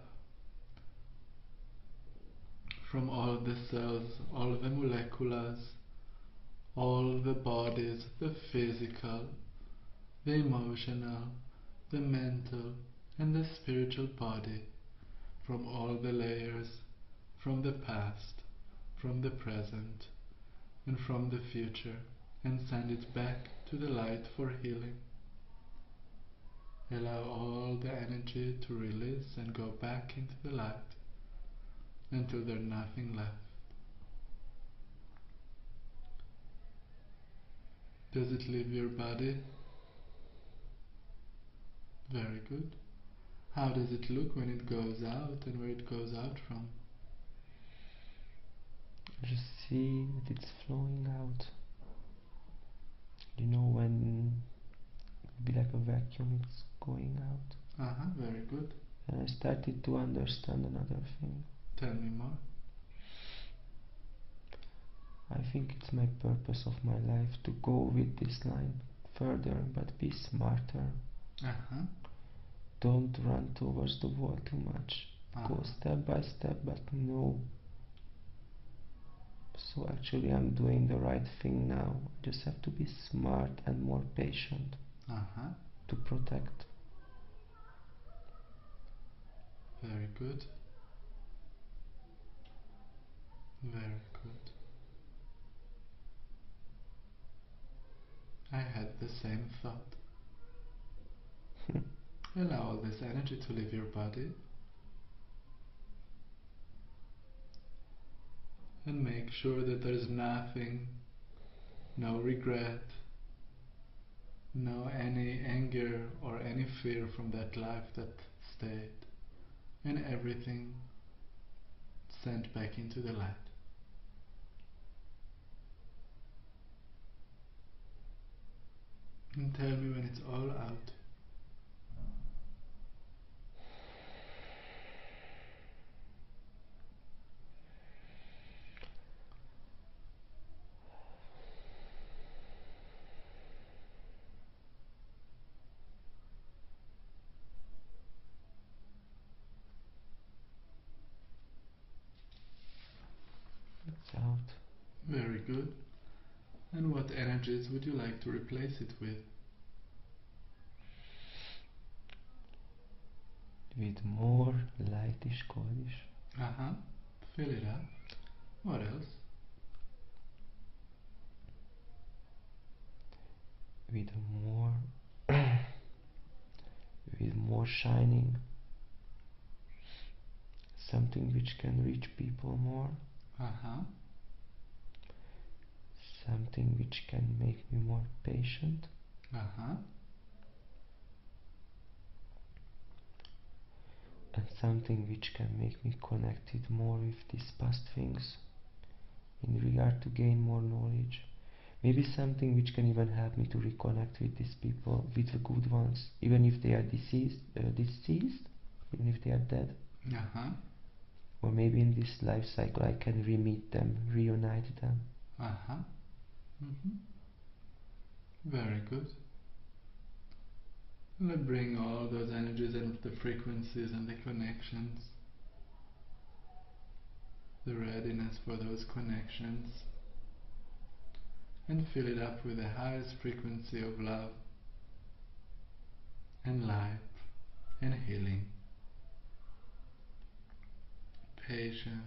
from all the cells, all the molecules, all the bodies, the physical, the emotional, the mental, and the spiritual body, from all the layers, from the past, from the present, and from the future, and send it back to the light for healing. Allow all the energy to release and go back into the light until there's nothing left. Does it leave your body? Very good. How does it look when it goes out and where it goes out from? Just see that it's flowing out. You know, when it be like a vacuum, it's going out. Uh-huh, very good. And I started to understand another thing. Tell me more. I think it's my purpose of my life to go with this line further, but be smarter. Uh-huh. Don't run towards the wall too much. Uh-huh. Go step by step, but no. So actually I'm doing the right thing now. I just have to be smart and more patient Uh-huh. to protect. Very good. Very good. I had the same thought. Allow all this energy to leave your body and make sure that there's nothing, no regret, no any anger or any fear from that life that stayed, and everything sent back into the light. And tell me when it's all out. It's out. Very good. And what energies would you like to replace it with? With more lightish, goldish. Uh-huh. Fill it up. What else? With more with more shining. Something which can reach people more. Uh-huh. Something which can make me more patient. Uh-huh. And something which can make me connected more with these past things in regard to gain more knowledge. Maybe something which can even help me to reconnect with these people, with the good ones, even if they are deceased, uh, deceased, even if they are dead. Uh-huh. Or maybe in this life cycle I can re-meet them, reunite them. Uh-huh. Mm-hmm. Very good. Let's bring all those energies and the frequencies and the connections, the readiness for those connections, and fill it up with the highest frequency of love and light and healing. Patient.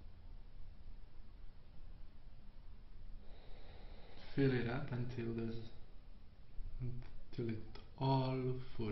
Fill it up until there's until it's all full.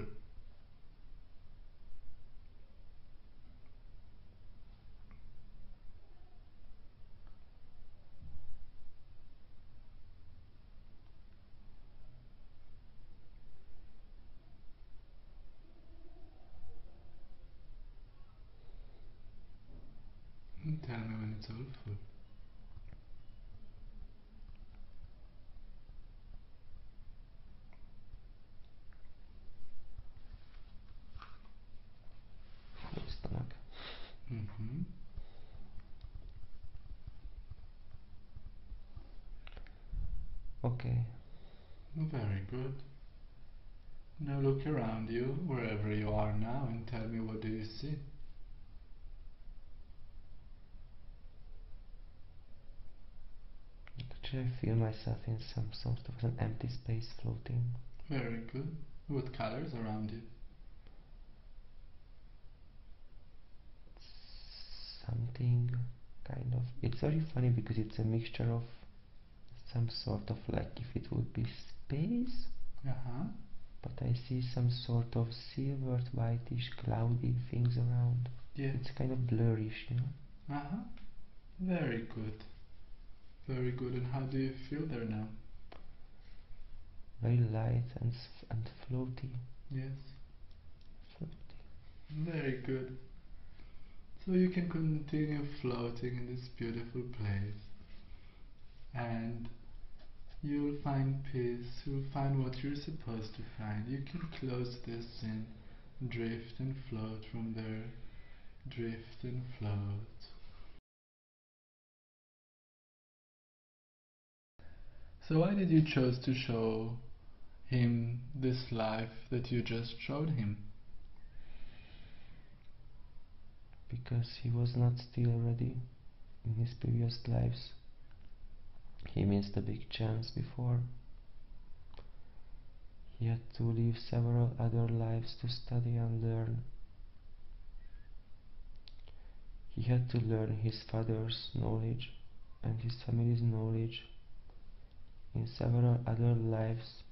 And tell me when it's all full. Full stomach. Mm-hmm. Okay. Very good. Now look around you, wherever you are now, and tell me, what do you see? Actually, I feel myself in some sort of an empty space floating. Very good. What colors around you? Something kind of. It's very funny because it's a mixture of some sort of, like, if it would be space, Uh-huh. but I see some sort of silvered, whitish, cloudy things around. Yes. It's kind of blurrish, you know. Uh-huh. Very good. Very good. And how do you feel there now? Very light and s- and floaty. Yes. Floaty. Very good. So you can continue floating in this beautiful place. And you'll find peace. You'll find what you're supposed to find. You can close this and drift and float from there. Drift and float. So why did you choose to show him this life that you just showed him? Because he was not still ready in his previous lives. He missed a big chance before. He had to live several other lives to study and learn. He had to learn his father's knowledge and his family's knowledge in several other lives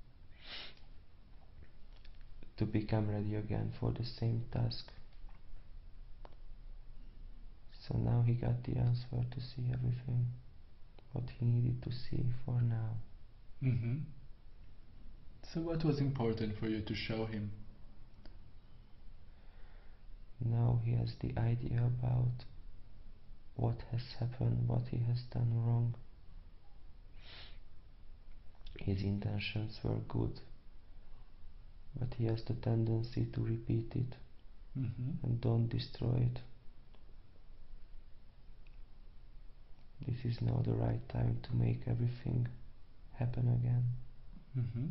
to become ready again for the same task. So now he got the answer to see everything what he needed to see for now. Mm-hmm. So what was important for you to show him? Now he has the idea about what has happened, what he has done wrong. His intentions were good, but he has the tendency to repeat it Mm-hmm. and don't destroy it. This is now the right time to make everything happen again Mm-hmm.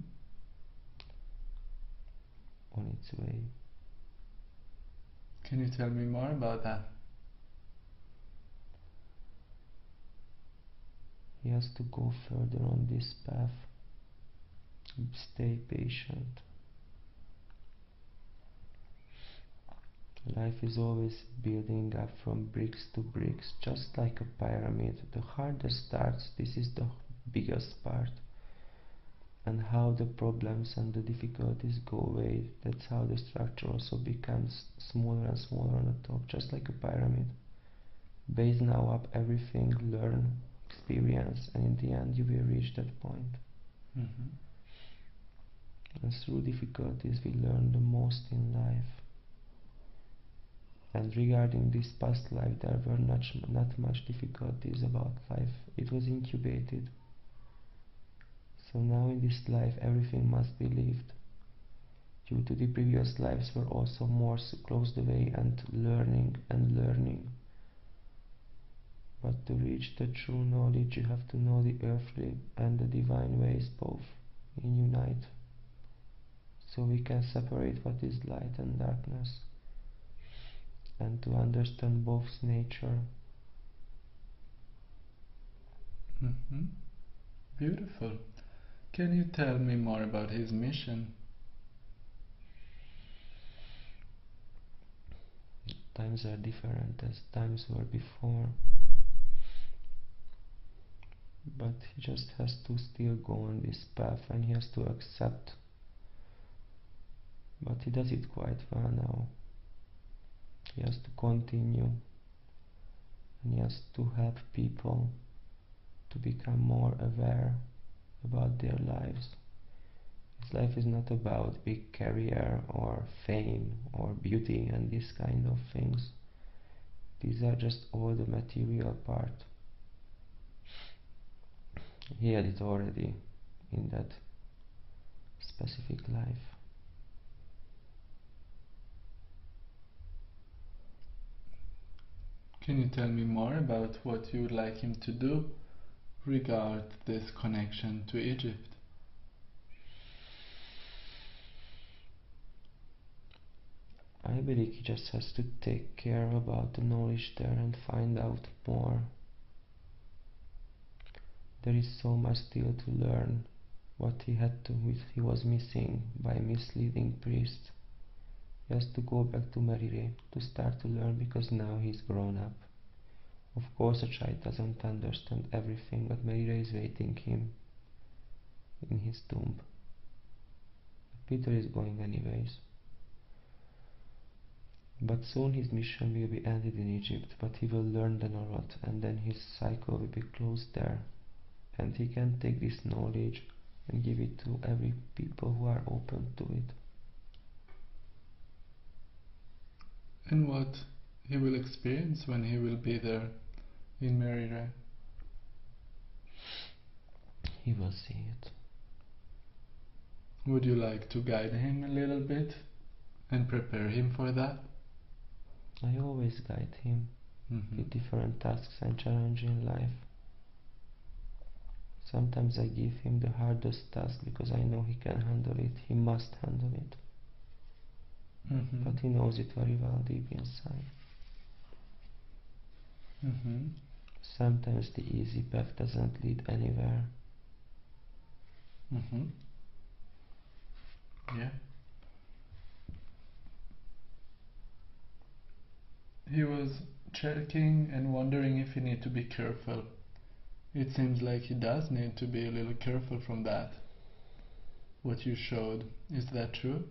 on its way. Can you tell me more about that? He has to go further on this path. Stay patient. Life is always building up from bricks to bricks, just like a pyramid. The hardest starts, this is the biggest part. And how the problems and the difficulties go away, that's how the structure also becomes smaller and smaller on the top, just like a pyramid. Base now up everything, learn, experience, and in the end you will reach that point. Mm-hmm. And through difficulties we learn the most in life. And regarding this past life, there were not, not much difficulties about life. It was incubated. So now in this life everything must be lived. Due to the previous lives were also more closed away and learning and learning. But to reach the true knowledge you have to know the earthly and the divine ways both in unite. So we can separate what is light and darkness. And to understand both's nature. Mm-hmm. Beautiful. Can you tell me more about his mission? Times are different as times were before. But he just has to still go on this path and he has to accept. But he does it quite well now. He has to continue and he has to help people to become more aware about their lives. His life is not about big career or fame or beauty and these kind of things. These are just all the material part. He had it already in that specific life. Can you tell me more about what you would like him to do regard this connection to Egypt? I believe he just has to take care about the knowledge there and find out more. There is so much still to learn. What he had to, he was missing by misleading priests. He has to go back to Merire to start to learn, because now he's grown up. Of course a child doesn't understand everything, but Merire is waiting him in his tomb. Peter is going anyways. But soon his mission will be ended in Egypt, but he will learn then a lot, and then his cycle will be closed there. And he can take this knowledge and give it to every people who are open to it. And what he will experience when he will be there in Merire? He will see it. Would you like to guide him a little bit and prepare him for that? I always guide him Mm-hmm. with different tasks and challenges in life. Sometimes I give him the hardest task because I know he can handle it, he must handle it. Mm-hmm. But he knows it very well deep inside. Mm-hmm. Sometimes the easy path doesn't lead anywhere. Mm-hmm. Yeah. He was checking and wondering if he need to be careful. It seems like he does need to be a little careful from that. What you showed, is that true?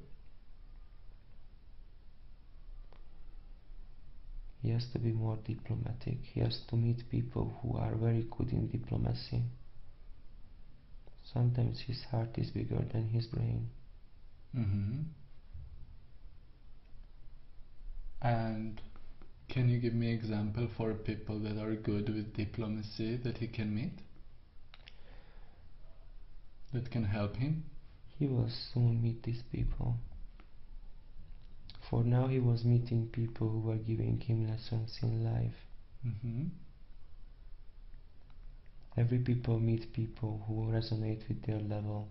He has to be more diplomatic. He has to meet people who are very good in diplomacy. Sometimes his heart is bigger than his brain. Mm-hmm. And can you give me an example for people that are good with diplomacy that he can meet? That can help him? He will soon meet these people. For now he was meeting people who were giving him lessons in life. Mm-hmm. Every people meet people who resonate with their level.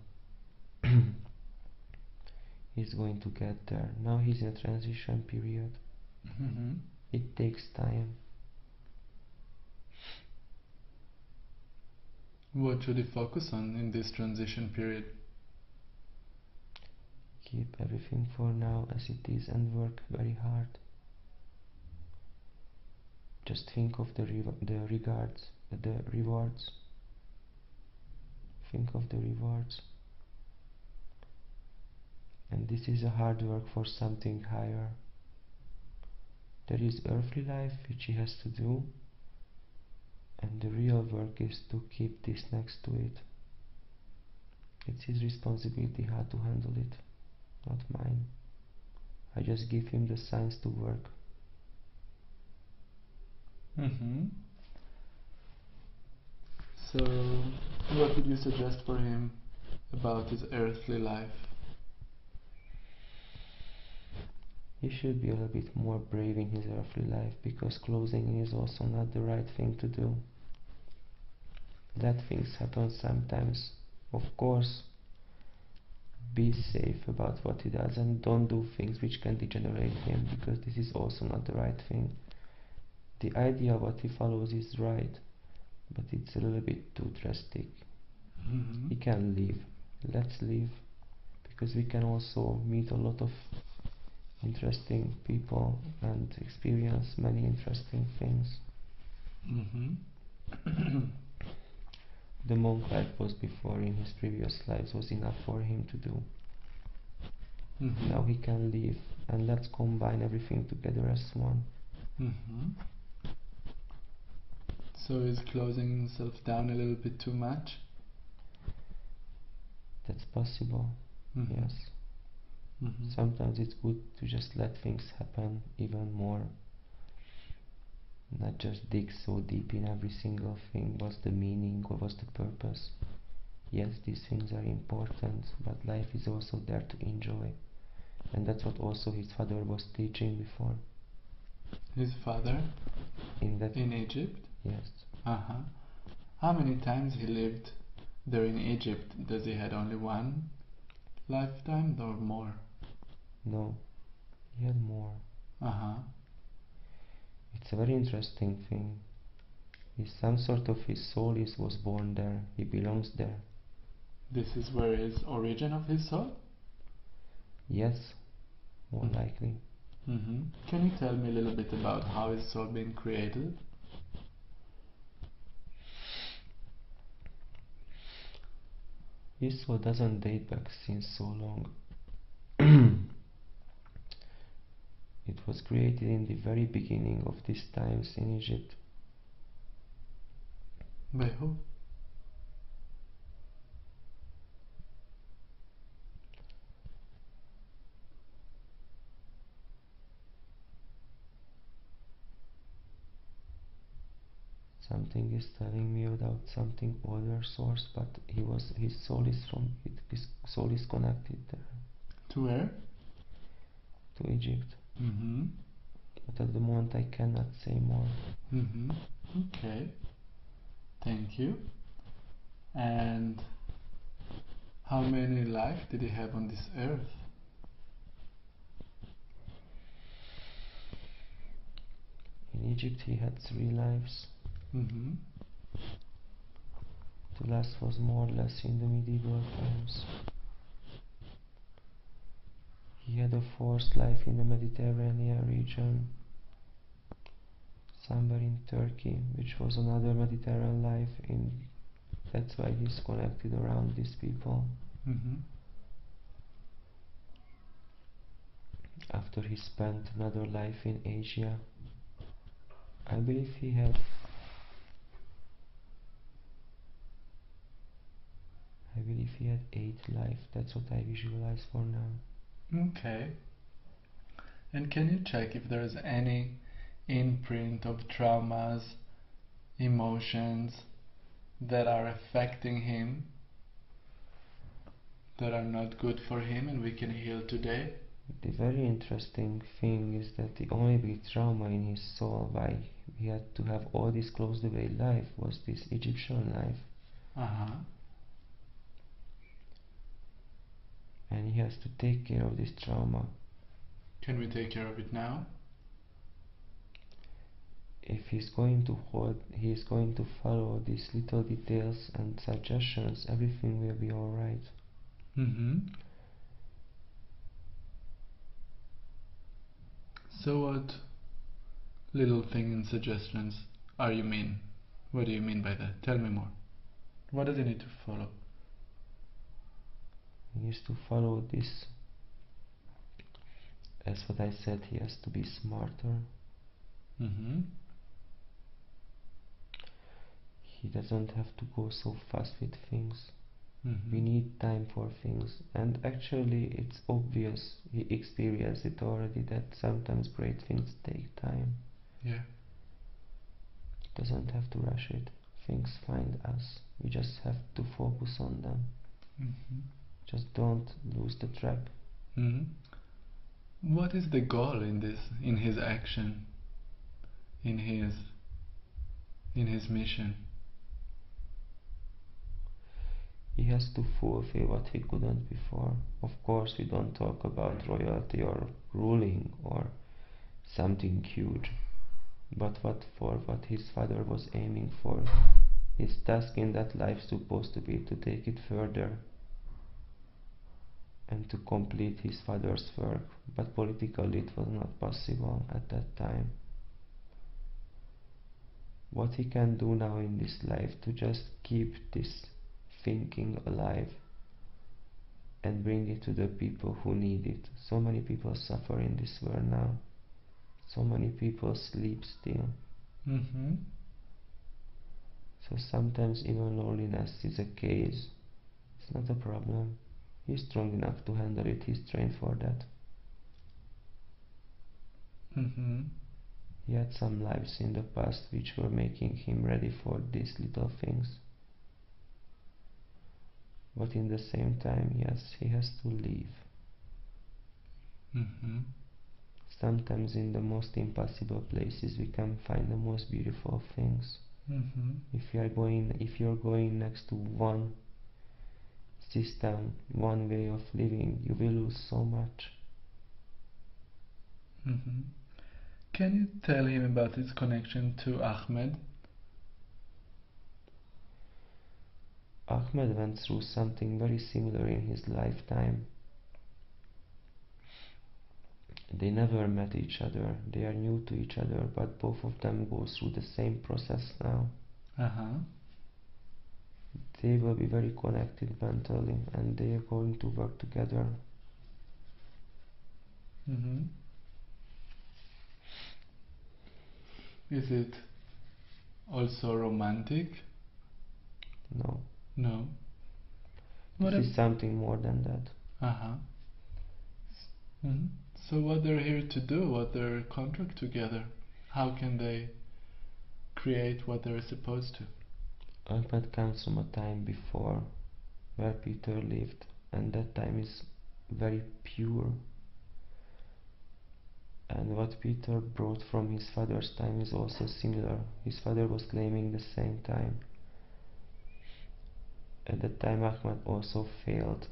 He's going to get there. Now he's in a transition period. Mm-hmm. It takes time. What should he focus on in this transition period? Keep everything for now as it is and work very hard. Just think of the rev the regards, the rewards. Think of the rewards. And this is a hard work for something higher. There is earthly life which he has to do, and the real work is to keep this next to it. It's his responsibility how to handle it, not mine. I just give him the signs to work. Mm-hmm. So, what would you suggest for him about his earthly life? He should be a little bit more brave in his earthly life, because closing is also not the right thing to do. Let things happen sometimes. Of course, be safe about what he does and don't do things which can degenerate him, because this is also not the right thing. The idea what he follows is right, but it's a little bit too drastic. Mm-hmm. He can leave. Let's leave, because we can also meet a lot of interesting people and experience many interesting things. Mm-hmm. The monk life was before in his previous lives was enough for him to do. Mm-hmm. Now he can leave, and let's combine everything together as one. Mm-hmm. So is closing himself down a little bit too much? That's possible. Mm-hmm. Yes. Mm-hmm. Sometimes it's good to just let things happen even more. Not just dig so deep in every single thing. What's the meaning or what's the purpose? Yes, these things are important, but life is also there to enjoy. And that's what also his father was teaching before. His father? In that In Egypt? Yes. Uh-huh. How many times he lived there in Egypt? Does he had only one lifetime or more? No, he had more. Uh-huh. It's a very interesting thing. Is some sort of his soul is was born there. He belongs there. This is where is origin of his soul? Yes, more Mhm. likely. Mm-hmm. Can you tell me a little bit about how his soul been created? His soul doesn't date back since so long. It was created in the very beginning of these times in Egypt. By who? Something is telling me about something older source, but he was his soul is from it, his soul is connected there To where? to Egypt. Mm-hmm. But at the moment I cannot say more. Mm-hmm. Okay. Thank you. And how many lives did he have on this earth? In Egypt he had three lives. Mm-hmm. The last was more or less in the medieval times. He had a fourth life in the Mediterranean region, somewhere in Turkey, which was another Mediterranean life. In that's why he's connected around these people. Mm-hmm. After he spent another life in Asia, I believe he had I believe he had eight life. That's what I visualize for now. Okay. And can you check if there's any imprint of traumas, emotions that are affecting him, that are not good for him and we can heal today? The very interesting thing is that the only big trauma in his soul, why he had to have all this closed away life, was this Egyptian life. Uh-huh. And he has to take care of this trauma. Can we take care of it now? If he's going to hold, he is going to follow these little details and suggestions, everything will be alright. Mm-hmm. So what little thing and suggestions are you mean? What do you mean by that? Tell me more. What does he need to follow? He needs to follow this. As what I said, he has to be smarter. Mm-hmm. He doesn't have to go so fast with things. Mm-hmm. We need time for things, and actually it's obvious, he experienced it already, that sometimes great things take time. Yeah. Doesn't have to rush it. Things find us. We just have to focus on them. Mm-hmm. Just don't lose the track. Mm-hmm. What is the goal in this, in his action, in his, in his mission? He has to fulfill what he couldn't before. Of course, we don't talk about royalty or ruling or something huge, but what for what his father was aiming for. His task in that life supposed to be to take it further and to complete his father's work, but politically it was not possible at that time. What he can do now in this life to just keep this thinking alive and bring it to the people who need it. So many people suffer in this world now. So many people sleep still. Mm-hmm. So sometimes even loneliness is a case. It's not a problem. He's strong enough to handle it. He's trained for that. Mm-hmm. He had some lives in the past which were making him ready for these little things. But in the same time, yes, he has to leave. Mm-hmm. Sometimes in the most impossible places we can find the most beautiful things. Mm-hmm. If you are going, if you're going next to one system, one way of living, you will lose so much. Mm-hmm. Can you tell him about his connection to Ahmed? Ahmed went through something very similar in his lifetime. They never met each other, they are new to each other, but both of them go through the same process now. Uh-huh. They will be very connected mentally and they are going to work together. Mm-hmm. Is it also romantic? No. No. What This ab- is something more than that. Uh-huh. Mm-hmm. So what they're here to do, what their contract together, how can they create what they're supposed to? Ahmed comes from a time before where Peter lived, and that time is very pure. And what Peter brought from his father's time is also similar. His father was claiming the same time. At that time Ahmed also failed.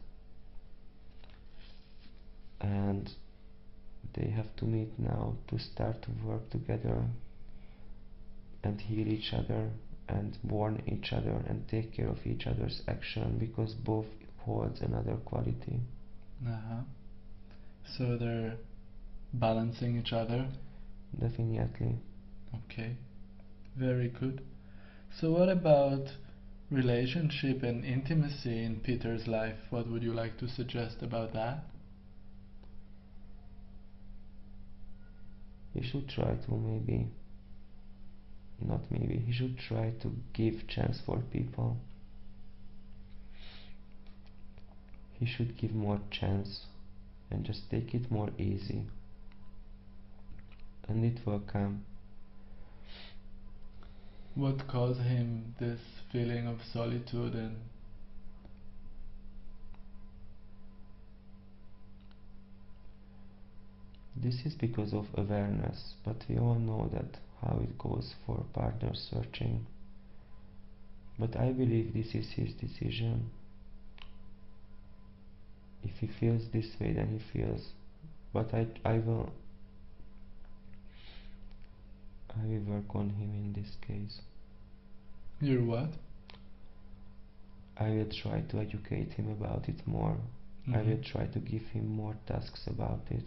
And they have to meet now to start to work together and heal each other and warn each other and take care of each other's action, because both holds another quality. Uh-huh. So they're balancing each other. Definitely. Okay. Very good. So what about relationship and intimacy in Peter's life? What would you like to suggest about that? He should try to maybe, not maybe, he should try to give chance for people. He should give more chance and just take it more easy. And it will come. What caused him this feeling of solitude and This is because of awareness, but we all know that how it goes for partner searching. But I believe this is his decision. If he feels this way, then he feels. But I, I will, I will work on him in this case. you're what? I will try to educate him about it more. Mm-hmm. I will try to give him more tasks about it.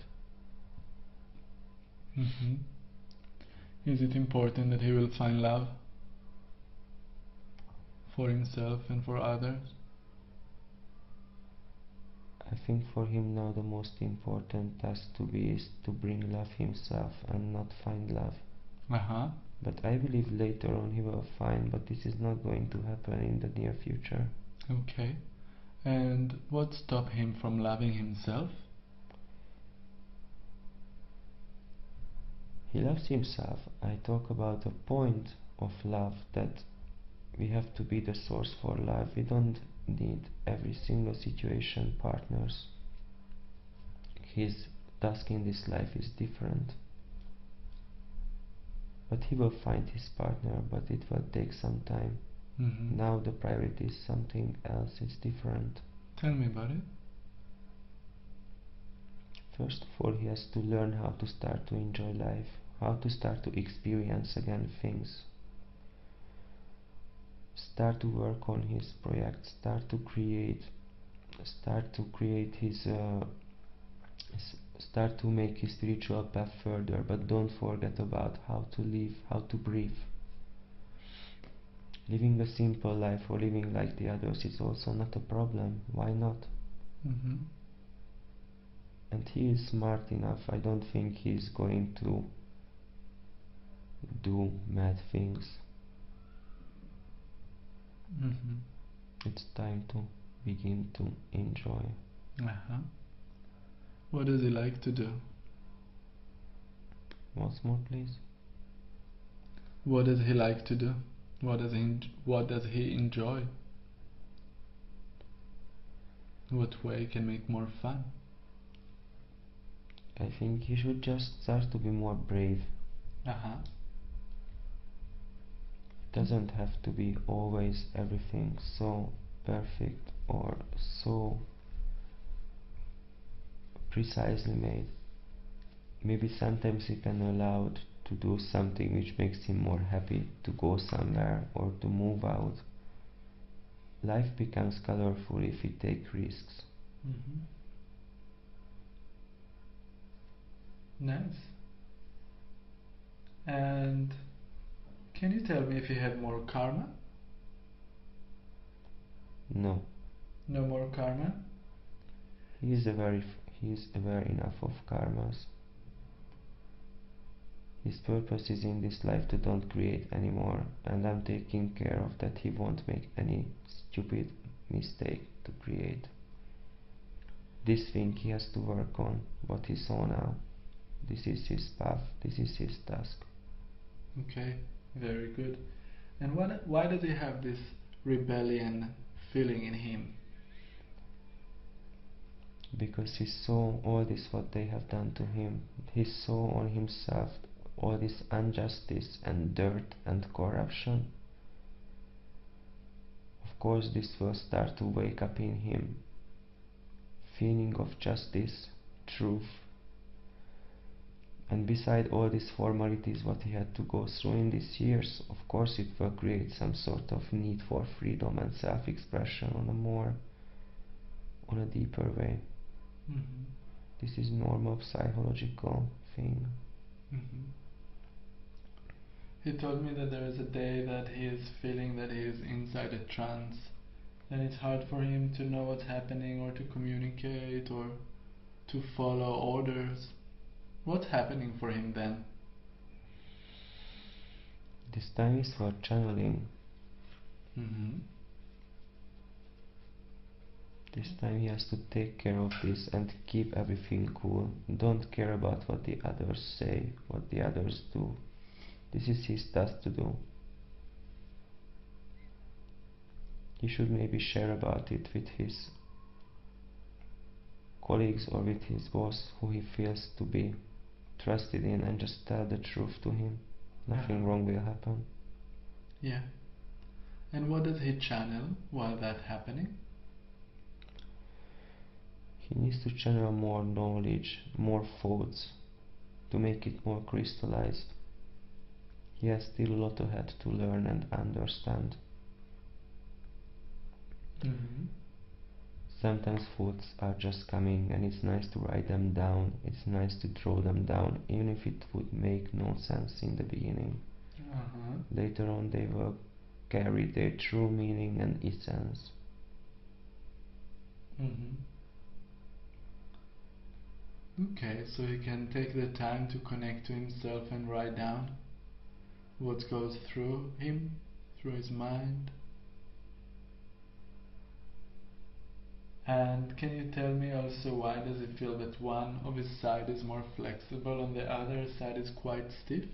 Mm-hmm. Is it important that he will find love for himself and for others? I think for him now the most important task to be is to bring love himself and not find love. Uh-huh. But I believe later on he will find, but this is not going to happen in the near future. Okay. And what stopped him from loving himself? He loves himself. I talk about a point of love that we have to be the source for love. We don't need every single situation partners. His task in this life is different. But he will find his partner, but it will take some time. Mm-hmm. Now the priority is something else, it's different. Tell me about it. First of all, he has to learn how to start to enjoy life, how to start to experience again things. Start to work on his project, start to create, start to create his, uh, s- start to make his spiritual path further, but don't forget about how to live, how to breathe. Living a simple life or living like the others is also not a problem. Why not? Mm-hmm. And he is smart enough. I don't think he's going to do mad things. Mm-hmm. It's time to begin to enjoy. Uh-huh. What does he like to do? Once more, please. What does he like to do? What does he en- what does he enjoy? What way can make more fun? I think he should just start to be more brave. Uh-huh. doesn't have to be always everything so perfect or so precisely made. Maybe sometimes he can allow to do something which makes him more happy, to go somewhere or to move out. Life becomes colorful if we take risks. Mm-hmm. Nice. And can you tell me if you have more karma? No. No more karma? He is aware, he is aware enough of karmas. His purpose is in this life to don't create anymore, and I'm taking care of that he won't make any stupid mistake to create. This thing he has to work on, what he saw now. This is his path, this is his task. Okay, very good. And what, why does he have this rebellion feeling in him? Because he saw all this what they have done to him. He saw on himself all this injustice and dirt and corruption. Of course this will start to wake up in him. Feeling of justice, truth. And beside all these formalities what he had to go through in these years, of course it will create some sort of need for freedom and self-expression on a more, on a deeper way. Mm-hmm. This is normal psychological thing. Mm-hmm. He told me that there is a day that he is feeling that he is inside a trance, and it's hard for him to know what's happening or to communicate or to follow orders. What's happening for him then? This time is for channeling. Mm-hmm. This time he has to take care of this and keep everything cool. Don't care about what the others say, what the others do. This is his task to do. He should maybe share about it with his colleagues or with his boss, who he feels to be trusted in, and just tell the truth to him. Nothing Uh-huh. wrong will happen. Yeah. And what does he channel while that's happening? He needs to channel more knowledge, more thoughts, to make it more crystallized. He has still a lot ahead to learn and understand. Mm-hmm. Sometimes thoughts are just coming and it's nice to write them down, it's nice to draw them down, even if it would make no sense in the beginning. Uh-huh. Later on they will carry their true meaning and essence. Mm-hmm. Okay, so he can take the time to connect to himself and write down what goes through him, through his mind. And can you tell me also why does he feel that one of his side is more flexible and the other side is quite stiff?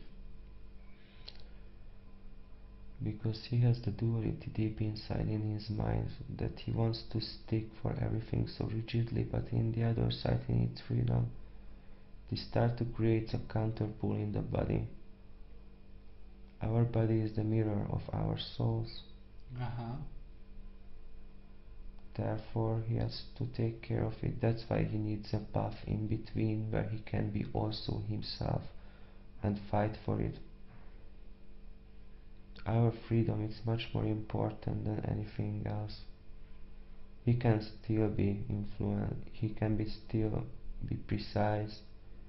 Because he has the duality deep inside in his mind, that he wants to stick for everything so rigidly, but in the other side he needs freedom. This start to create a counterpole in the body. Our body is the mirror of our souls. Uh-huh. Therefore he has to take care of it. That's why he needs a path in between where he can be also himself and fight for it. Our freedom is much more important than anything else. He can still be influent, he can be still be precise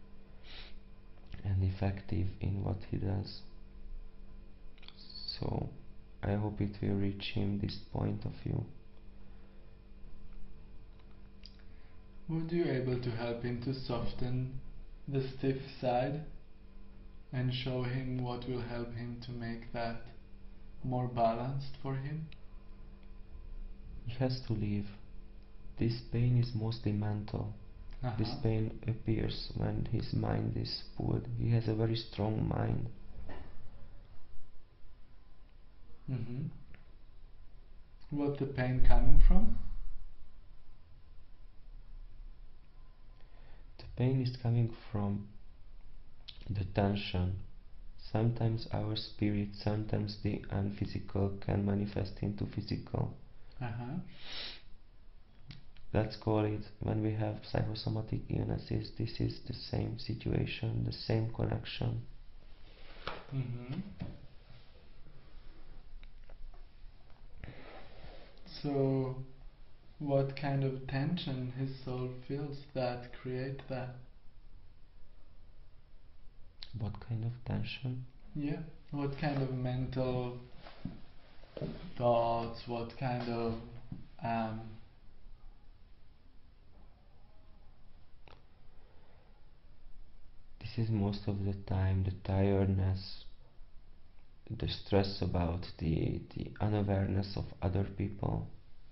and effective in what he does. So I hope it will reach him, this point of view. Would you able to help him to soften the stiff side and show him what will help him to make that more balanced for him? He has to leave. This pain is mostly mental. Uh-huh. This pain appears when his mind is pulled. He has a very strong mind. Mm-hmm. What's the pain coming from? The pain is coming from the tension, Sometimes our spirit, sometimes the unphysical can manifest into physical. Uh-huh. Let's call it, when we have psychosomatic illnesses, this is the same situation, the same connection. Mm-hmm. So, what kind of tension his soul feels that create that? What kind of tension? Yeah. What kind of mental thoughts? What kind of um, This is most of the time the tiredness, the stress about the, the unawareness of other people,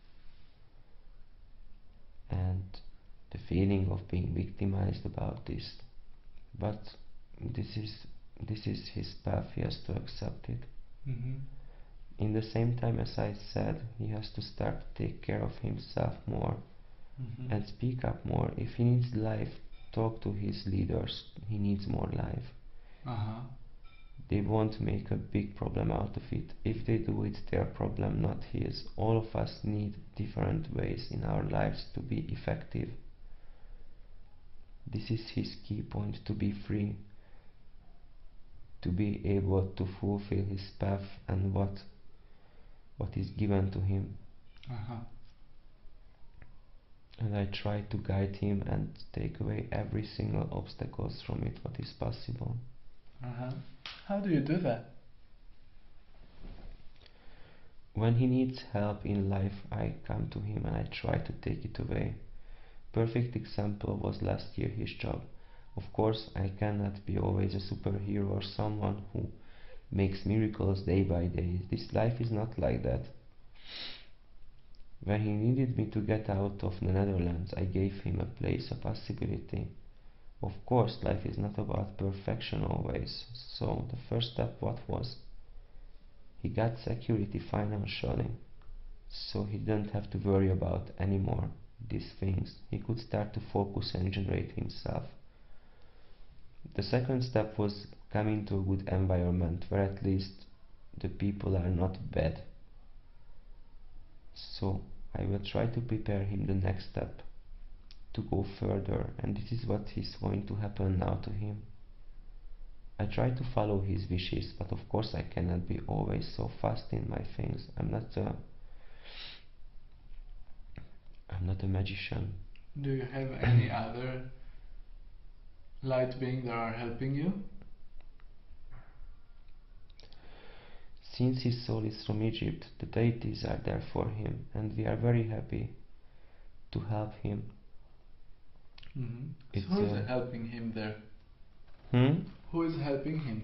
and the feeling of being victimized about this. But this is this is his path, he has to accept it. mm-hmm. In the same time, as I said, he has to start to take care of himself more Mm-hmm. and speak up more. If he needs life, talk to his leaders, he needs more life. Uh-huh. They won't make a big problem out of it. If they do, it's their problem, not his. All of us need different ways in our lives to be effective. This is his key point, to be free, to be able to fulfill his path and what what is given to him. Uh-huh. And I try to guide him and take away every single obstacles from it what is possible. Uh-huh. How do you do that? When he needs help in life, I come to him and I try to take it away. Perfect example was last year his job. Of course, I cannot be always a superhero or someone who makes miracles day by day. This life is not like that. When he needed me to get out of the Netherlands, I gave him a place, a possibility. Of course, life is not about perfection always. So the first step, what was? He got security financially, so he didn't have to worry about anymore these things. He could start to focus and generate himself. The second step was coming to a good environment where at least the people are not bad. So I will try to prepare him the next step to go further, and this is what is going to happen now to him. I try to follow his wishes, but of course I cannot be always so fast in my things. I'm not a I'm not a magician. Do you have any other light being that are helping you? Since his soul is from Egypt, the deities are there for him, and we are very happy to help him. Mm-hmm. It's So who is uh, helping him there? hmm? Who is helping him?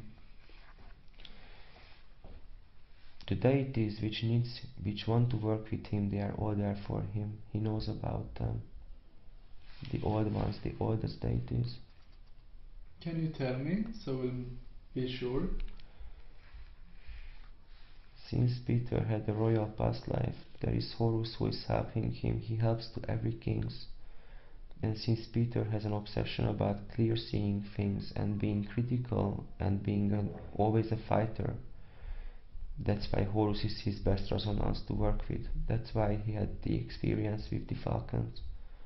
The deities which needs which want to work with him, they are all there for him. He knows about them. The old ones, the oldest deities. Can you tell me so we'll be sure? Since Peter had a royal past life, there is Horus who is helping him. He helps to every kings. And since Peter has an obsession about clear seeing things and being critical and being an, always a fighter, that's why Horus is his best resonance to work with. That's why he had the experience with the falcons.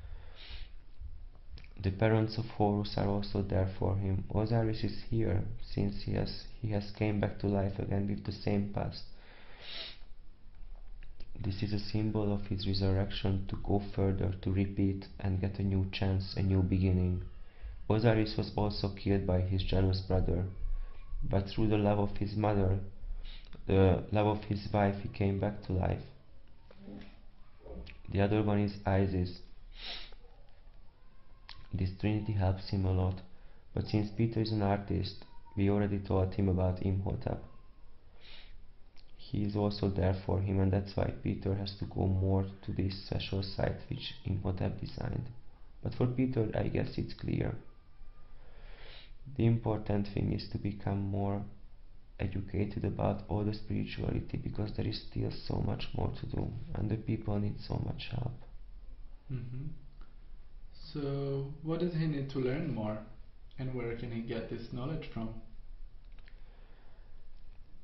The parents of Horus are also there for him. Osiris is here since he has he has came back to life again with the same past. This is a symbol of his resurrection to go further, to repeat and get a new chance, a new beginning. Osiris was also killed by his jealous brother, but through the love of his mother, the love of his wife, he came back to life. The other one is Isis. This trinity helps him a lot, but since Peter is an artist, we already told him about Imhotep. He is also there for him, and that's why Peter has to go more to this special site which Imhotep designed. But for Peter, I guess it's clear. The important thing is to become more educated about all the spirituality, because there is still so much more to do and the people need so much help. Mm-hmm. So what does he need to learn more? And where can he get this knowledge from?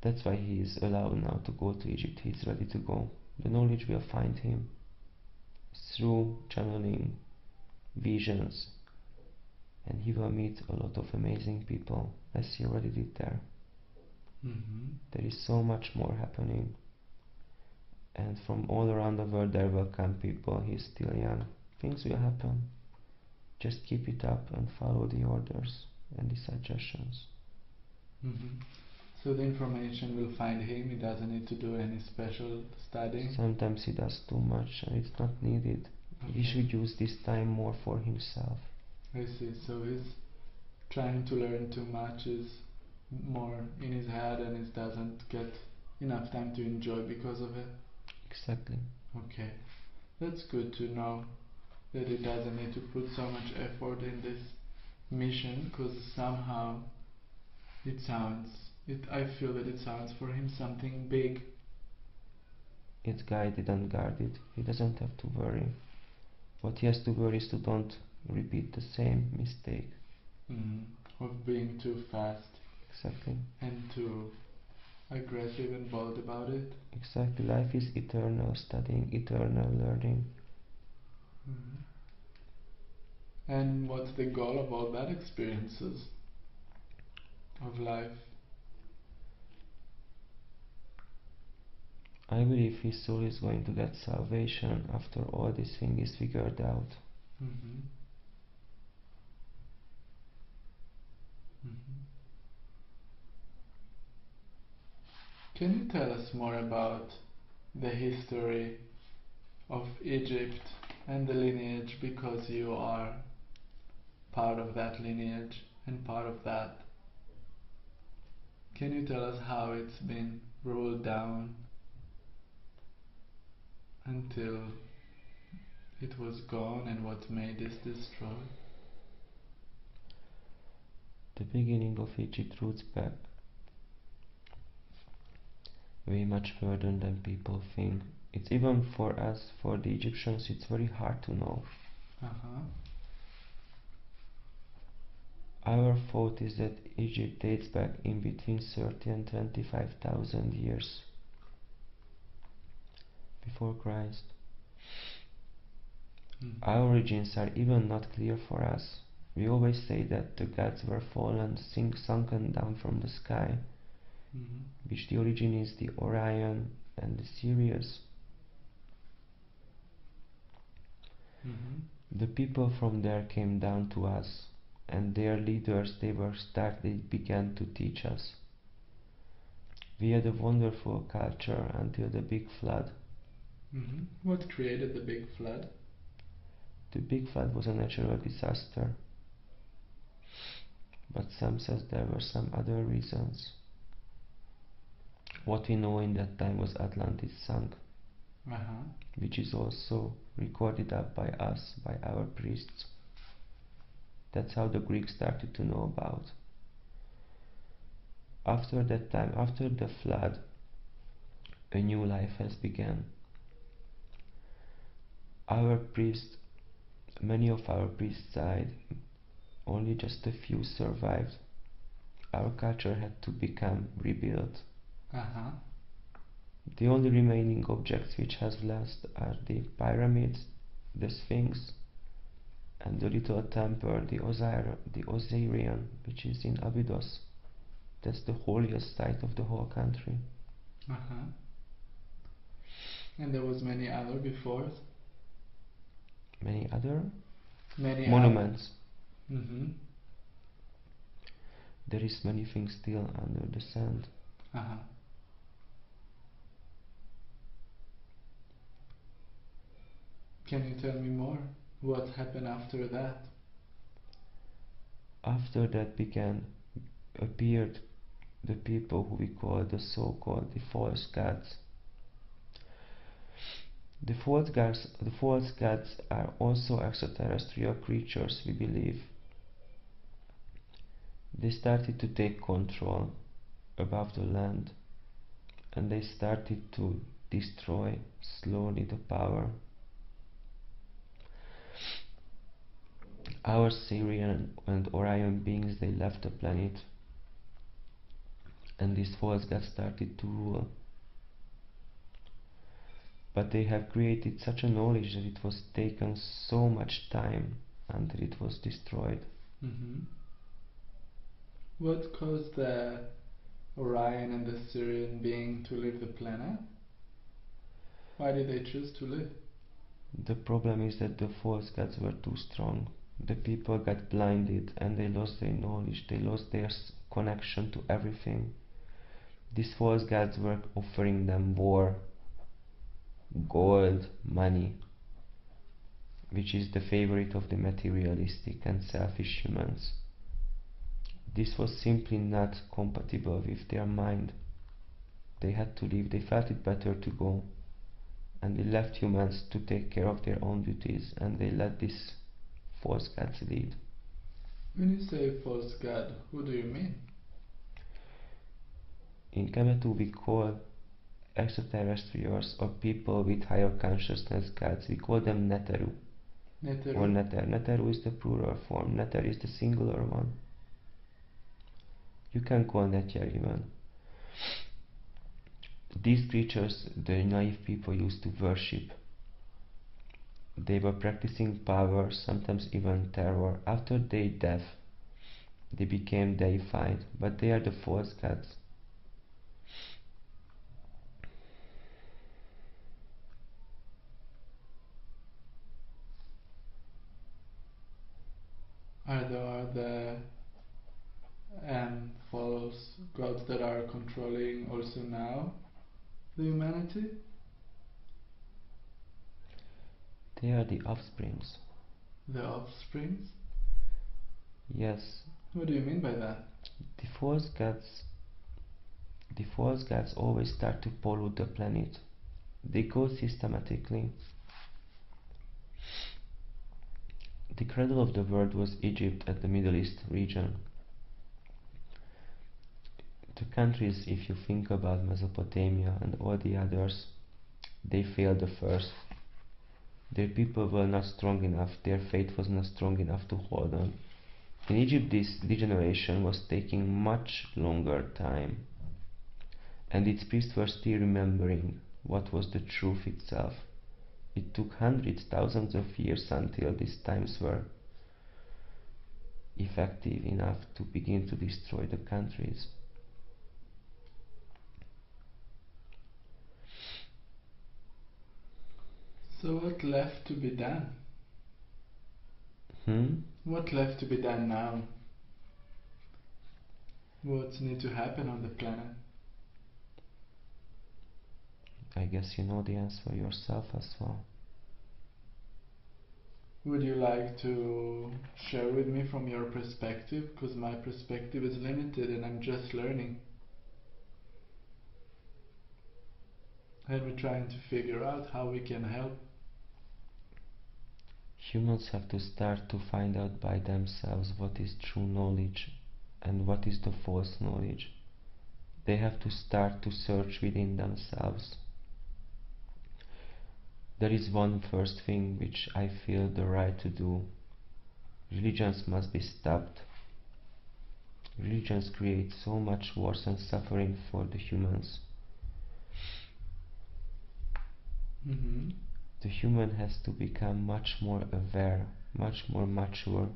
That's why he is allowed now to go to Egypt. He is ready to go. The knowledge will find him through channeling, visions, and he will meet a lot of amazing people, as he already did there. Mm-hmm. There is so much more happening, and from all around the world there will come people. He's still young. Things will happen. Just keep it up and follow the orders and the suggestions. Mm-hmm. So the information will find him. He doesn't need to do any special studying. Sometimes he does too much and it's not needed. Okay. He should use this time more for himself. I see. So he's trying to learn too much, is more in his head, and he doesn't get enough time to enjoy because of it. Exactly. Okay, that's good to know that he doesn't need to put so much effort in this mission, because somehow it sounds, it I feel that it sounds for him something big. It's guided and guarded. He doesn't have to worry. What he has to worry is to don't repeat the same mistake. Mm, of being too fast Exactly. and too aggressive and bold about it. Exactly. Life is eternal studying, eternal learning. Mm. And what's the goal of all bad experiences of life? I believe his soul is going to get salvation after all this thing is figured out. Mm-hmm. Mm-hmm. Can you tell us more about the history of Egypt and the lineage, because you are part of that lineage and part of that? Can you tell us how it's been rolled down until it was gone and what made this destroyed? The beginning of Egypt roots back way much further than people think. It's even for us, for the Egyptians, it's very hard to know. Uh-huh. Our thought is that Egypt dates back in between thirty and twenty-five thousand years before Christ. Mm. Our origins are even not clear for us. We always say that the gods were fallen, sink, sunken down from the sky, Mm-hmm. which the origin is the Orion and the Sirius. Mm-hmm. The people from there came down to us, and their leaders, they were started began to teach us. We had a wonderful culture until the big flood. Mm-hmm. What created the big flood? The big flood was a natural disaster, but some says there were some other reasons. What we know in that time was Atlantis sunk, Uh-huh. which is also recorded up by us, by our priests. That's how the Greeks started to know about. After that time, after the flood, a new life has begun. Our priests, many of our priests died, only just a few survived. Our culture had to become rebuilt. Uh-huh. The only remaining objects which has last are the pyramids, the Sphinx, and the little temple, the, Osir the Osirian, which is in Abydos. That's the holiest site of the whole country. Uh-huh. And there was many other before? Many other Many monuments. Mm-hmm. There is many things still under the sand. Uh-huh. Can you tell me more? What happened after that? After that began appeared the people who we call the so-called the false gods. The false gods, the false gods are also extraterrestrial creatures, we believe. They started to take control above the land, and they started to destroy slowly the power. Our Sirian and Orion beings, they left the planet, and these false gods started to rule. But they have created such a knowledge that it was taken so much time until it was destroyed. Mm-hmm. What caused the Orion and the Syrian being to leave the planet? Why did they choose to leave? The problem is that the false gods were too strong. The people got blinded and they lost their knowledge, they lost their connection to everything. These false gods were offering them war, gold, money, which is the favorite of the materialistic and selfish humans. This was simply not compatible with their mind. They had to leave, they felt it better to go, and they left humans to take care of their own duties, and they let these false gods lead. When you say false god, who do you mean? In Kemetu we call extraterrestrials or people with higher consciousness gods, we call them Neteru. Neteru? Or Neter. Neteru is the plural form, Neter is the singular one. You can call Netyer even. These creatures the naive people used to worship. They were practicing power, sometimes even terror. After their death, they became deified, but they are the false gods. Are there other um, false gods that are controlling also now the humanity? They are the offsprings. The offsprings? Yes. What do you mean by that? The false gods, the false gods always start to pollute the planet. They go systematically. The cradle of the world was Egypt at the Middle East region. The countries, if you think about Mesopotamia and all the others, they failed the first. Their people were not strong enough, their faith was not strong enough to hold on. In Egypt, this degeneration was taking much longer time, and its priests were still remembering what was the truth itself. It took hundreds, thousands of years until these times were effective enough to begin to destroy the countries. So what left to be done? Hmm? What left to be done now? What needs to happen on the planet? I guess you know the answer yourself as well. Would you like to share with me from your perspective? Because my perspective is limited and I'm just learning. And we're trying to figure out how we can help. Humans have to start to find out by themselves what is true knowledge and what is the false knowledge. They have to start to search within themselves. There is one first thing which I feel the right to do. Religions must be stopped. Religions create so much wars and suffering for the humans. Mm-hmm. The human has to become much more aware, much more mature.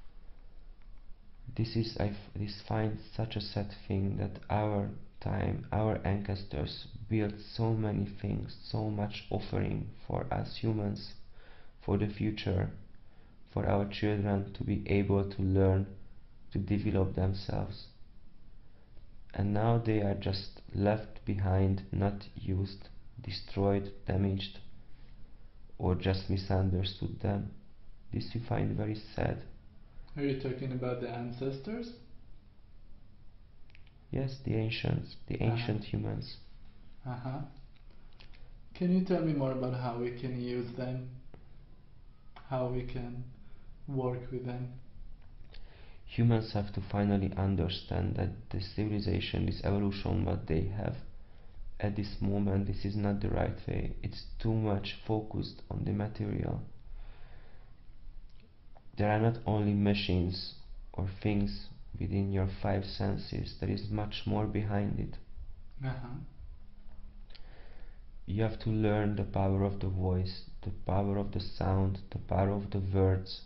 This is, I this find such a sad thing that our time, our ancestors built so many things, so much offering for us humans, for the future, for our children to be able to learn, to develop themselves. And now they are just left behind, not used, destroyed, damaged, or just misunderstood them. This we find very sad. Are you talking about the ancestors? Yes, the ancients, the Uh-huh. ancient humans. Uh-huh. Can you tell me more about how we can use them? How we can work with them? Humans have to finally understand that the civilization, this evolution what they have at this moment, this is not the right way. It's too much focused on the material. There are not only machines or things within your five senses. There is much more behind it. Uh-huh. You have to learn the power of the voice, the power of the sound, the power of the words.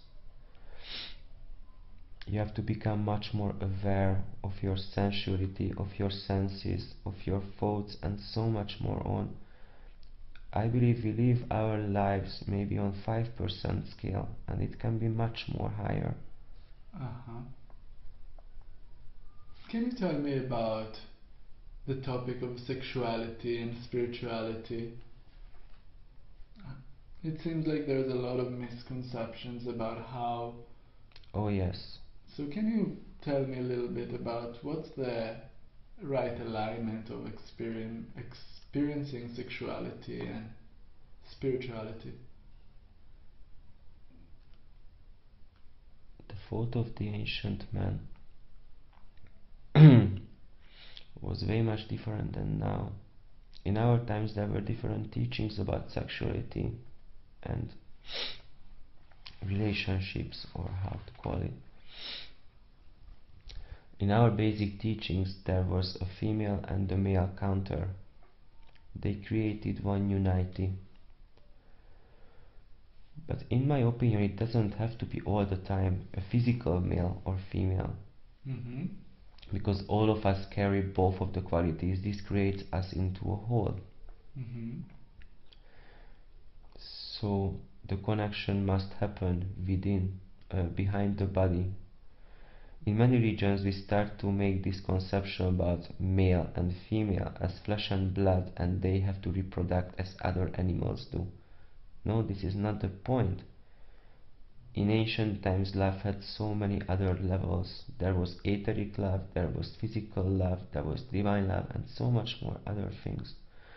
You have to become much more aware of your sensuality, of your senses, of your thoughts, and so much more on. I believe we live our lives maybe on five percent scale, and it can be much more higher. Uh-huh. Can you tell me about the topic of sexuality and spirituality? It seems like there's a lot of misconceptions about how. Oh yes. So can you tell me a little bit about what's the right alignment of experience, experiencing sexuality and spirituality? The thought of the ancient man was very much different than now. In our times there were different teachings about sexuality and relationships, or how to call it. In our basic teachings there was a female and a male counter. They created one unity. But in my opinion it doesn't have to be all the time a physical male or female. Mm-hmm. Because all of us carry both of the qualities. This creates us into a whole. Mm-hmm. So the connection must happen within, uh, behind the body. In many regions we start to make this conception about male and female as flesh and blood, and they have to reproduce as other animals do. No, this is not the point. In ancient times love had so many other levels. There was etheric love, there was physical love, there was divine love, and so much more other things.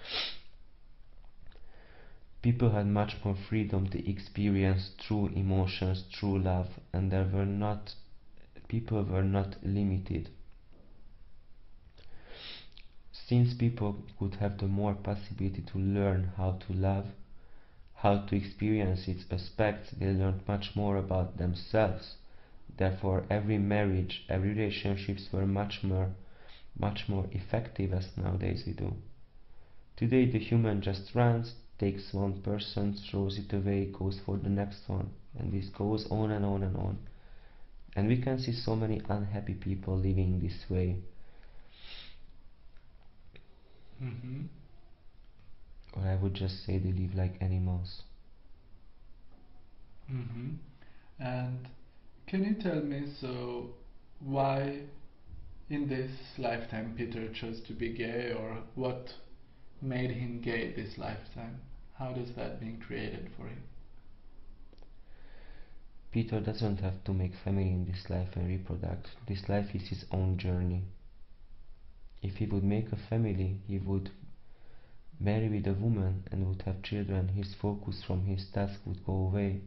People had much more freedom to experience true emotions, true love, and there were not, people were not limited. Since people could have the more possibility to learn how to love, how to experience its aspects, they learned much more about themselves. Therefore, every marriage, every relationships were much more, much more effective as nowadays we do. Today the human just runs, takes one person, throws it away, goes for the next one, and this goes on and on and on. And we can see so many unhappy people living this way. Mm-hmm. Or I would just say they live like animals. Mm-hmm. And can you tell me, so why in this lifetime Peter chose to be gay, or what made him gay this lifetime? How does that being created for him? Peter doesn't have to make family in this life and reproduce. This life is his own journey. If he would make a family, he would marry with a woman and would have children. His focus from his task would go away.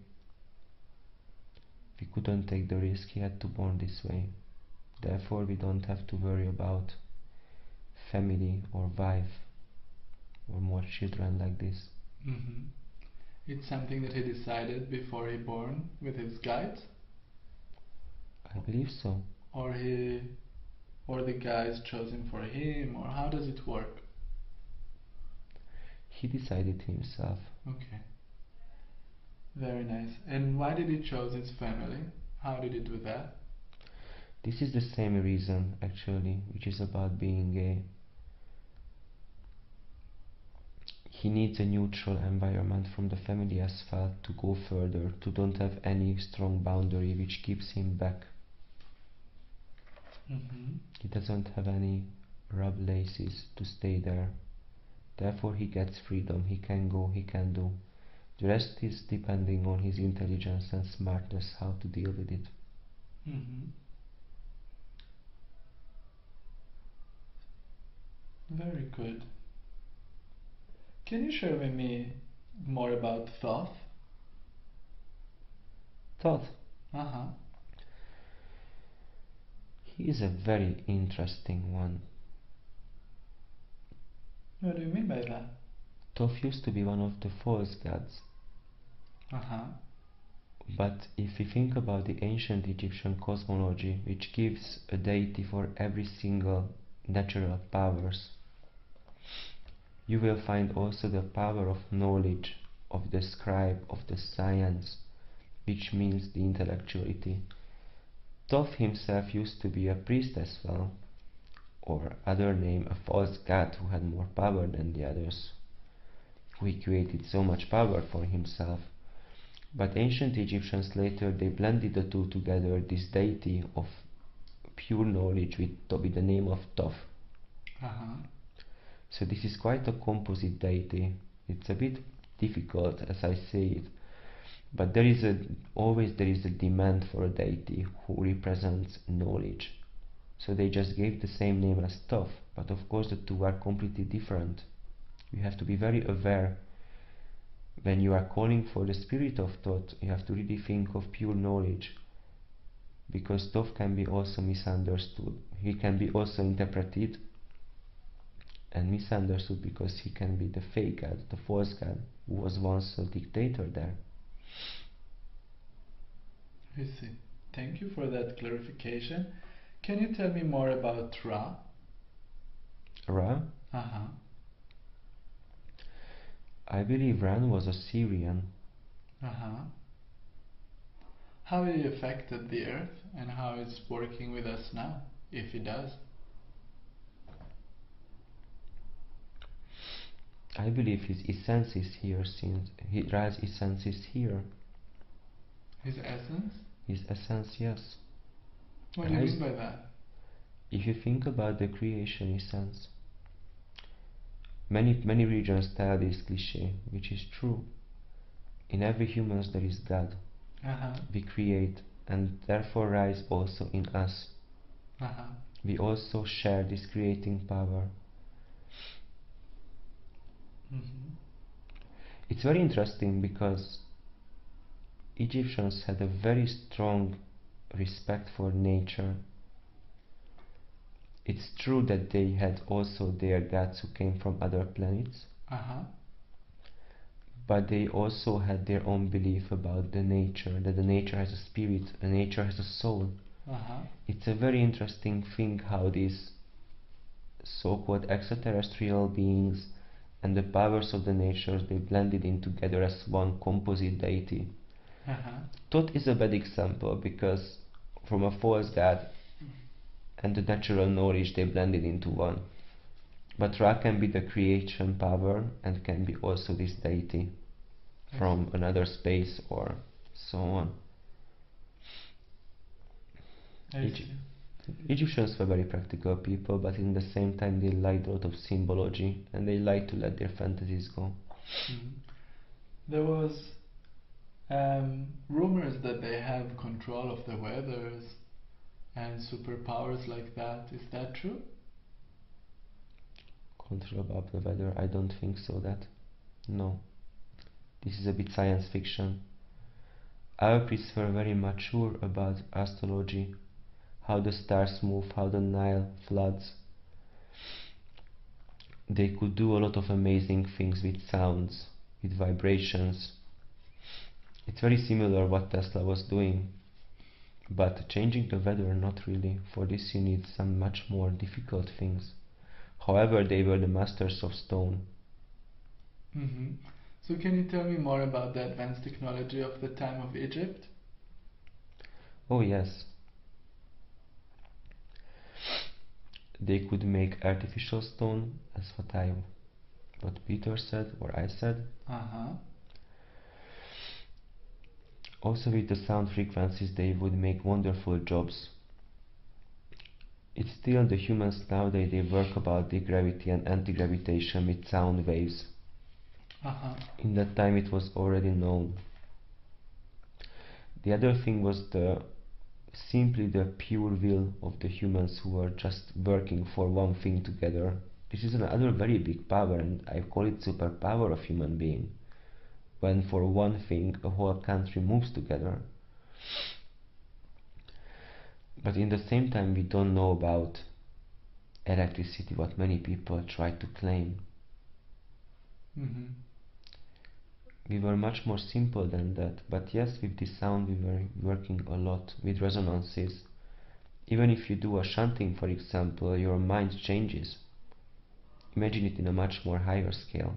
We couldn't take the risk, he had to born this way. Therefore we don't have to worry about family or wife or more children like this. Mm-hmm. It's something that he decided before he born with his guides? I believe so. Or he or the guys chosen for him, or how does it work? He decided himself. Okay. Very nice. And why did he choose his family? How did he do that? This is the same reason actually, which is about being gay. He needs a neutral environment from the family as well to go further, to don't have any strong boundary which keeps him back. Mm-hmm. He doesn't have any rub laces to stay there. Therefore he gets freedom, he can go, he can do. The rest is depending on his intelligence and smartness how to deal with it. Mm-hmm. Very good. Can you share with me more about Thoth? Thoth. Uh-huh. He is a very interesting one. What do you mean by that? Thoth used to be one of the false gods. Uh-huh. But if we think about the ancient Egyptian cosmology, which gives a deity for every single natural powers, you will find also the power of knowledge, of the scribe, of the science, which means the intellectuality. Thoth himself used to be a priest as well, or other name, a false god who had more power than the others, who he created so much power for himself. But ancient Egyptians later, they blended the two together, this deity of pure knowledge with, with the name of Thoth. Uh-huh. So this is quite a composite deity. It's a bit difficult as I say it, but there is a always there is a demand for a deity who represents knowledge. So they just gave the same name as Thoth, but of course the two are completely different. You have to be very aware when you are calling for the spirit of Thoth. You have to really think of pure knowledge, because Thoth can be also misunderstood. He can be also interpreted and misunderstood because he can be the fake god, the false god, who was once a dictator there. I see. Thank you for that clarification. Can you tell me more about Ra? Ra? Uh-huh. I believe Ran was a Syrian. Uh-huh. How he affected the earth and how it's working with us now, if it does? I believe his essence is here, since he, Ra's essence is here. His essence? His essence, yes. What do you Ra mean by that? If you think about the creation essence, many many religions tell this cliche, which is true. In every human there is God. Uh-huh. We create, and therefore Ra is also in us. Uh-huh. We also share this creating power. Mm-hmm. It's very interesting because Egyptians had a very strong respect for nature. It's true that they had also their gods who came from other planets, Uh-huh. but they also had their own belief about the nature, that the nature has a spirit, the nature has a soul. Uh-huh. It's a very interesting thing how these so-called extraterrestrial beings and the powers of the nature, they blended in together as one composite deity. Uh-huh. Thoth is a bad example because from a false god and the natural knowledge, they blended into one. But Ra can be the creation power and can be also this deity from another space or so on. Egy Egyptians were very practical people, but in the same time they liked a lot of symbology and they liked to let their fantasies go. Mm-hmm. There was um, rumors that they have control of the weathers and superpowers like that. Is that true? Control about the weather? I don't think so. That no. This is a bit science fiction. Our priests were very mature about astrology, how the stars move, how the Nile floods. They could do a lot of amazing things with sounds, with vibrations. It's very similar what Tesla was doing, but changing the weather, not really. For this you need some much more difficult things. However, they were the masters of stone. Mm-hmm. So can you tell me more about the advanced technology of the time of Egypt? Oh yes. They could make artificial stone, as what I, what Peter said, or I said. Uh-huh. Also with the sound frequencies they would make wonderful jobs. It's still the humans nowadays, they work about the gravity and anti-gravitation with sound waves. Uh-huh. In that time it was already known. The other thing was the simply the pure will of the humans who were just working for one thing together. This is another very big power, and I call it superpower of human being. When for one thing a whole country moves together. But in the same time we don't know about electricity, what many people try to claim. Mm-hmm. we were much more simple than that. But yes, with the sound we were working a lot with resonances. Even if you do a chanting, for example, your mind changes. Imagine it in a much more higher scale.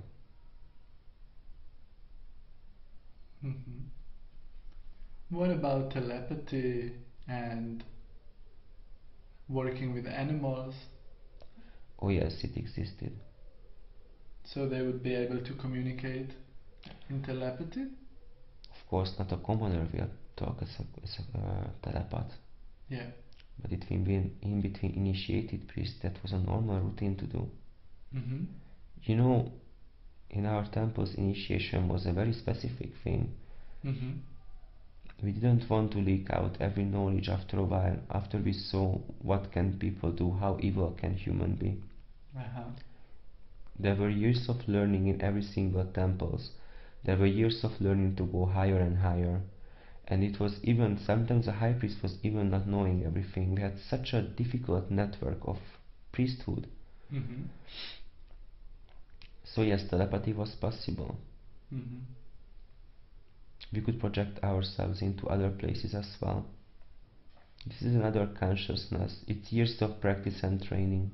Mm-hmm. What about telepathy and working with animals? Oh yes, it existed. So they would be able to communicate in telepathy? Of course, not a commoner will talk as a, as a uh, telepath. Yeah. But it will be in between initiated priests, that was a normal routine to do. Mm-hmm. You know, in our temples, initiation was a very specific thing. Mm-hmm. We didn't want to leak out every knowledge after a while, after we saw what can people do, how evil can human be. Uh-huh. There were years of learning in every single temples. There were years of learning to go higher and higher. And it was even, sometimes the high priest was even not knowing everything. We had such a difficult network of priesthood. Mm-hmm. So yes, telepathy was possible. Mm-hmm. We could project ourselves into other places as well. This is another consciousness. It's years of practice and training.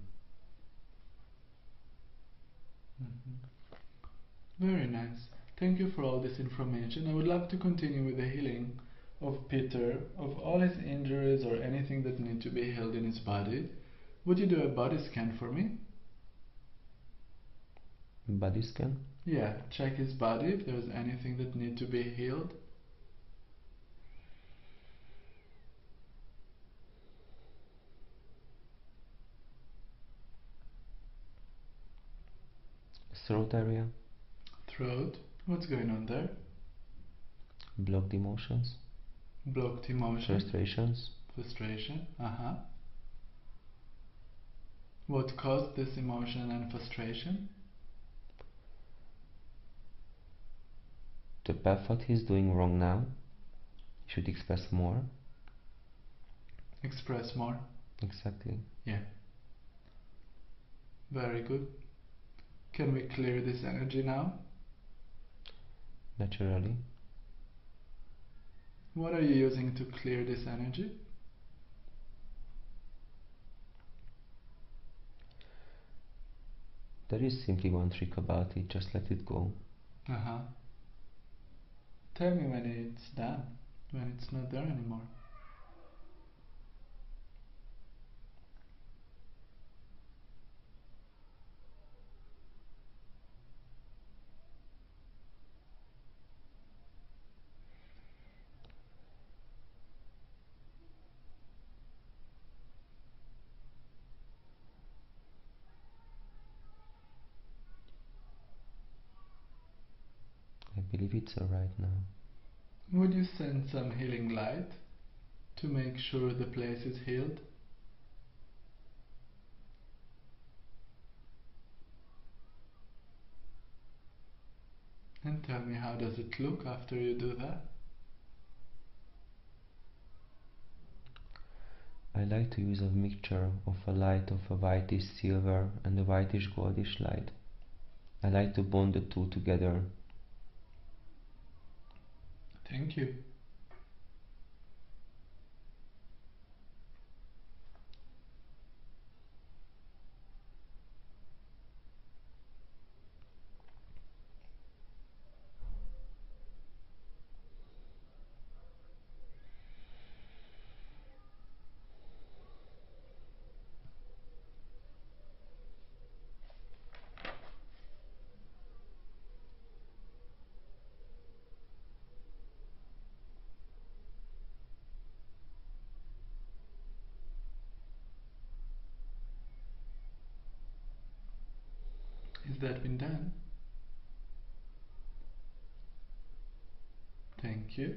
Mm-hmm. Very nice. Thank you for all this information. I would love to continue with the healing of Peter, of all his injuries or anything that need to be healed in his body. Would you do a body scan for me? Body scan? Yeah, check his body if there's anything that need to be healed. Throat area? Throat. What's going on there? Blocked emotions? Blocked emotion. Frustrations? Frustration. Uh-huh. What caused this emotion and frustration? The path what he's doing wrong now. He should express more. Express more. Exactly. Yeah. Very good. Can we clear this energy now? Naturally. What are you using to clear this energy? There is simply one trick about it, just let it go. Uh-huh. Tell me when it's done, when it's not there anymore. I believe it's alright now. Would you send some healing light to make sure the place is healed? And tell me, how does it look after you do that? I like to use a mixture of a light of a whitish silver and a whitish goldish light. I like to bond the two together. Thank you. Has that been done? Thank you.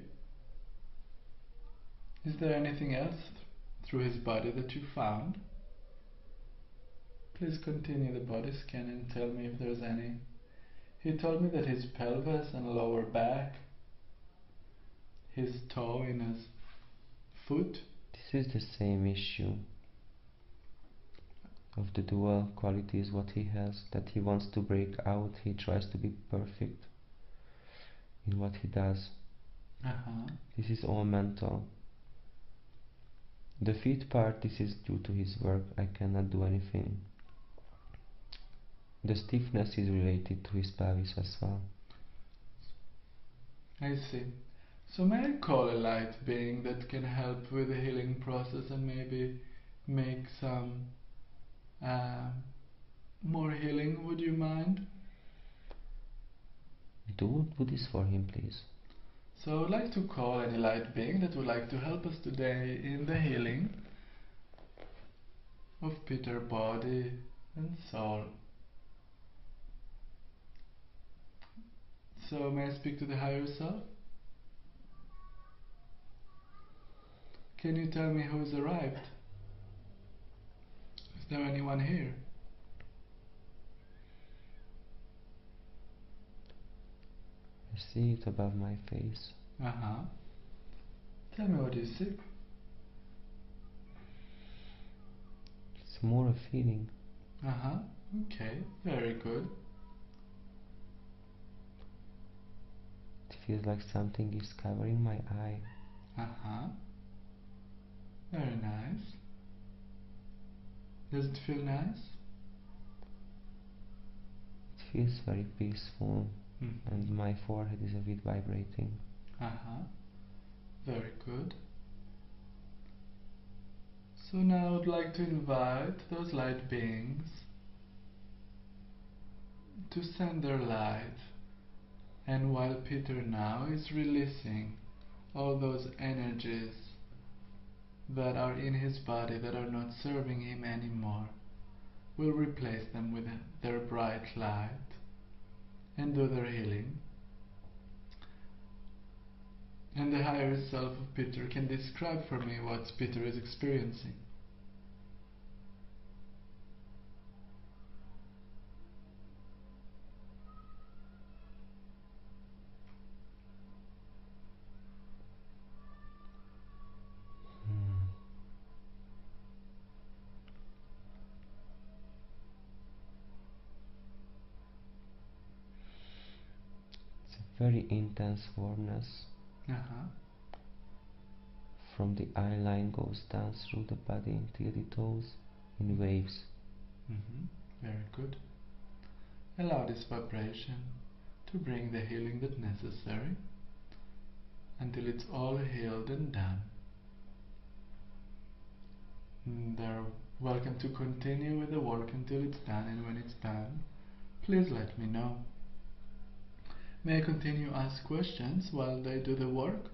Is there anything else th through his body that you found? Please continue the body scan and tell me if there's any. He told me that his pelvis and lower back, his toe in his foot. This is the same issue of the dual qualities what he has, that he wants to break out, he tries to be perfect. in what he does. Uh-huh. This is all mental. The feet part, this is due to his work. I cannot do anything. The stiffness is related to his pelvis as well. I see. So may I call a light being that can help with the healing process and maybe make some uh, more healing? Would you mind? Do, do this for him, please. So I would like to call any light being that would like to help us today in the healing of Peter's body and soul. So may I speak to the higher self? Can you tell me who has arrived? Is there anyone here? I see it above my face. Uh-huh. Tell me what you see. It's more a feeling. Uh-huh. Okay, very good. It feels like something is covering my eye. Uh-huh. Very nice. Does it feel nice? It feels very peaceful, Mm-hmm. and my forehead is a bit vibrating. Uh-huh. Very good. So now I would like to invite those light beings to send their light. And while Peter now is releasing all those energies that are in his body that are not serving him anymore, we'll replace them with their bright light and do their healing. And the higher self of Peter can describe for me what Peter is experiencing. Hmm. It's a very intense warmness. Uh-huh. From the eye line goes down through the body till the toes in waves. Mm-hmm. Very good. Allow this vibration to bring the healing that's necessary until it's all healed and done. And they're welcome to continue with the work until it's done, and when it's done, please let me know. May I continue to ask questions while they do the work?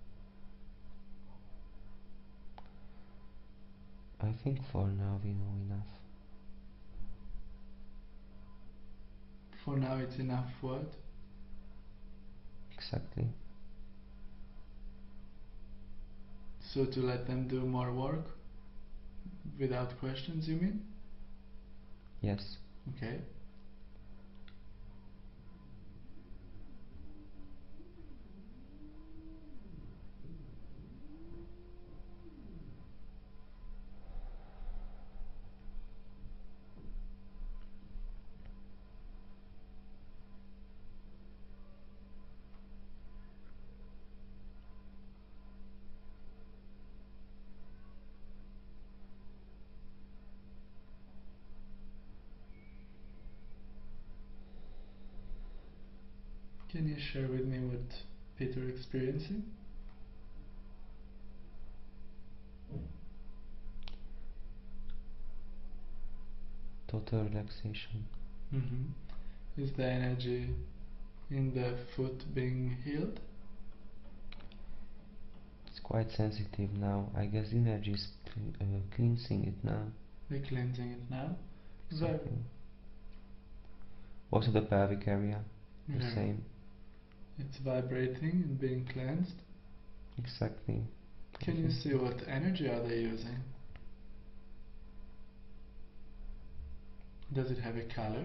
I think for now we know enough. For now it's enough what? Exactly. So to let them do more work? Without questions, you mean? Yes. Okay. Can you share with me what Peter experiencing? Total relaxation. Mm-hmm. Is the energy in the foot being healed? It's quite sensitive now. I guess the energy is cle- uh, cleansing it now. We're cleansing it now? Exactly. Also the pelvic area, the Very. same. It's vibrating and being cleansed. Exactly. Can you see what energy are they using? Does it have a color?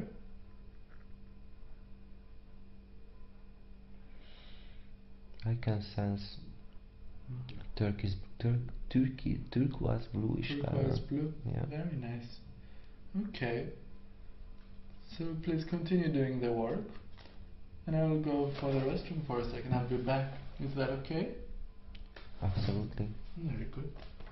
I can sense turquoise, tur turkey, turquoise bluish Turquoise color. blue? Yeah. Very nice. Okay. So please continue doing the work. And I will go for the restroom for a second. I'll be back. Is that okay? Absolutely. Very good.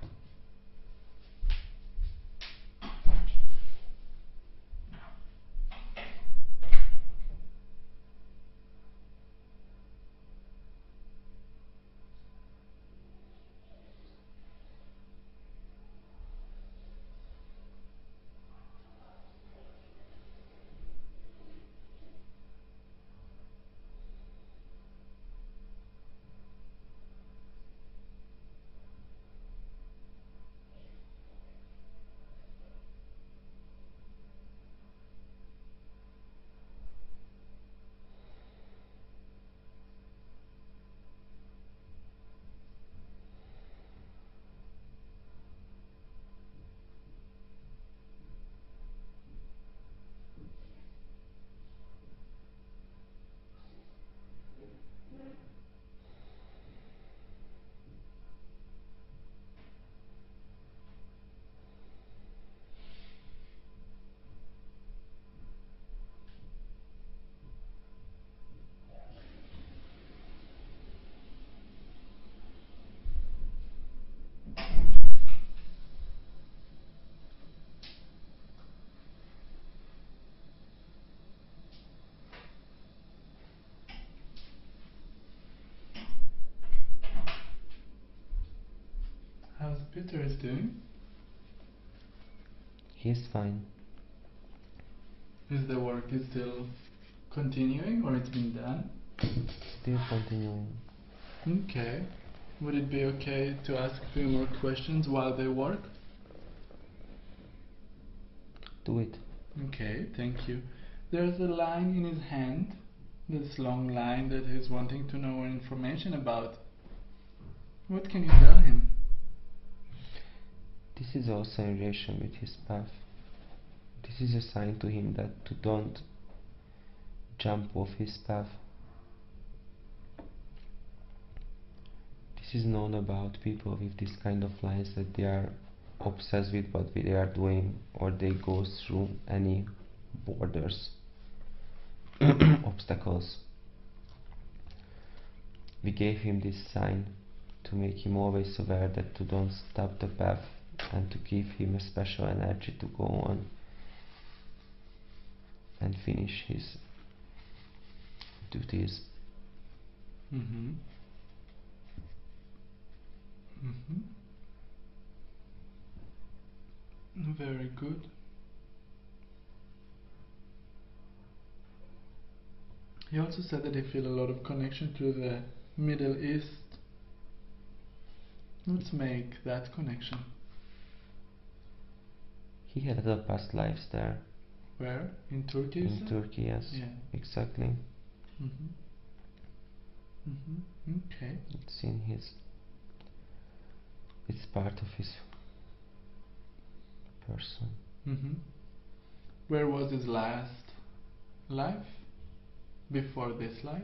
How's Peter is doing? He's fine. Is the work is still continuing or it's been done? Still continuing. Okay. Would it be okay to ask a few more questions while they work? Do it. Okay, thank you. There's a line in his hand, this long line that he's wanting to know more information about. What can you tell him? This is also in relation with his path. This is a sign to him that to don't jump off his path. This is known about people with this kind of lines, that they are obsessed with what they are doing, or they go through any borders, obstacles. We gave him this sign to make him always aware that to don't stop the path, and to give him a special energy to go on and finish his duties. Mm-hmm. Mm-hmm. Very good. He also said that he feel a lot of connection to the Middle East. Let's make that connection. He had other past lives there. Where? In Turkey? you In said? Turkey, yes. Yeah. Exactly. Mm-hmm. Mm-hmm. Okay. It's in his. It's part of his person. Mm-hmm. Where was his last life? Before this life?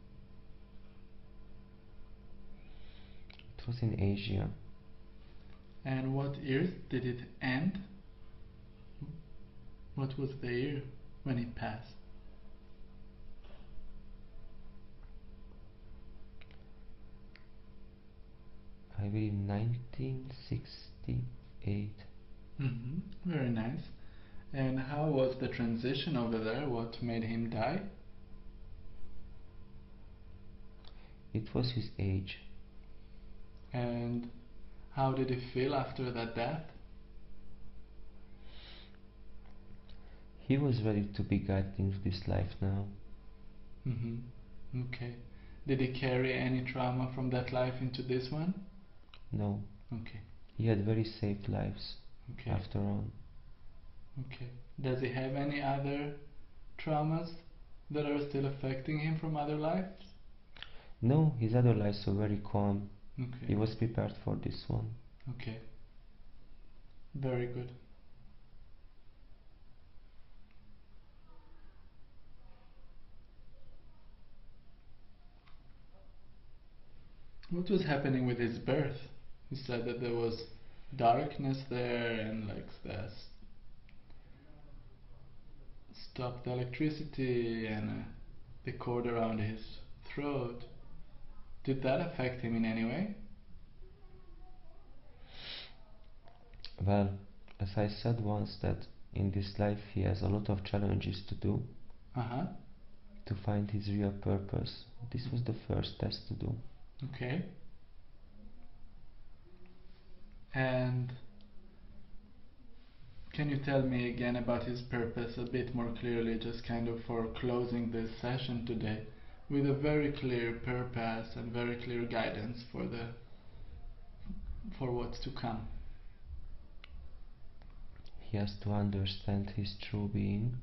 It was in Asia. And what years did it end? What was the year when it passed? I believe nineteen sixty-eight. Mm-hmm. Very nice. And how was the transition over there? What made him die? It was his age. And how did he feel after that death? He was ready to be guided into this life now. Mm-hmm. Okay. Did he carry any trauma from that life into this one? No. Okay. He had very safe lives Okay. after all. Okay. Does he have any other traumas that are still affecting him from other lives? No, his other lives were very calm. Okay. He was prepared for this one. Okay. Very good. What was happening with his birth? He said that there was darkness there and like this stopped electricity and uh, the cord around his throat, did that affect him in any way? Well, as I said once, that in this life he has a lot of challenges to do Uh-huh. to find his real purpose. This was the first test to do. Okay. And can you tell me again about his purpose a bit more clearly, just kind of for closing this session today, with a very clear purpose and very clear guidance for the for what's to come? He has to understand his true being.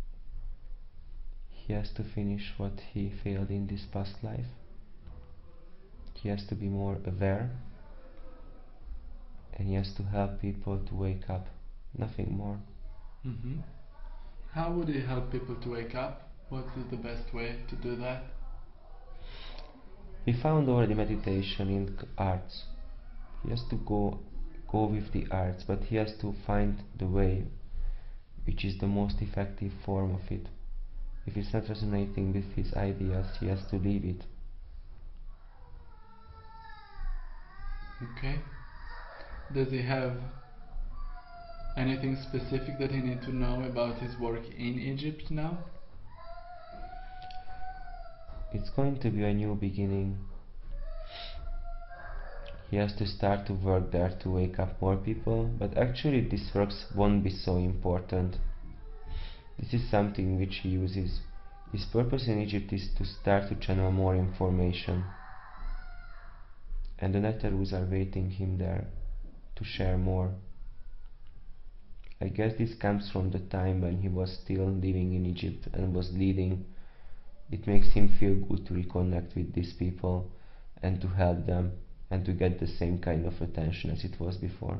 He has to finish what he failed in this past life. He has to be more aware, and he has to help people to wake up, nothing more. Mm-hmm. How would he help people to wake up? What is the best way to do that? He found already meditation in arts. He has to go go with the arts, but he has to find the way which is the most effective form of it. If it's not resonating with his ideas, he has to leave it. Okay. Does he have anything specific that he needs to know about his work in Egypt now? It's going to be a new beginning. He has to start to work there to wake up more people, but actually this works won't be so important. This is something which he uses. His purpose in Egypt is to start to channel more information. And the Netarus are waiting him there to share more. I guess this comes from the time when he was still living in Egypt and was leading. It makes him feel good to reconnect with these people and to help them and to get the same kind of attention as it was before.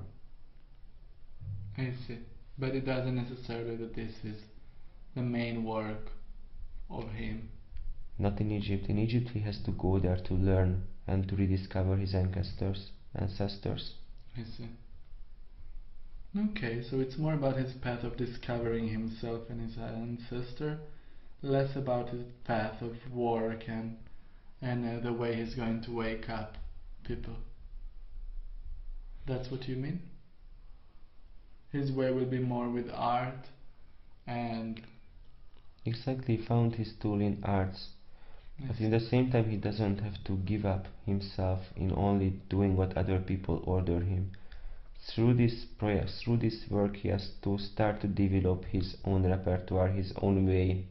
I see. But it doesn't necessarily that this is the main work of him. Not in Egypt. In Egypt he has to go there to learn and to rediscover his ancestors. ancestors. I see. Okay, so it's more about his path of discovering himself and his ancestor, less about his path of work and and uh, the way he's going to wake up people. That's what you mean? His way will be more with art and... Exactly, he found his tool in arts. But in the same time he doesn't have to give up himself in only doing what other people order him. Through this project, through this work, he has to start to develop his own repertoire, his own way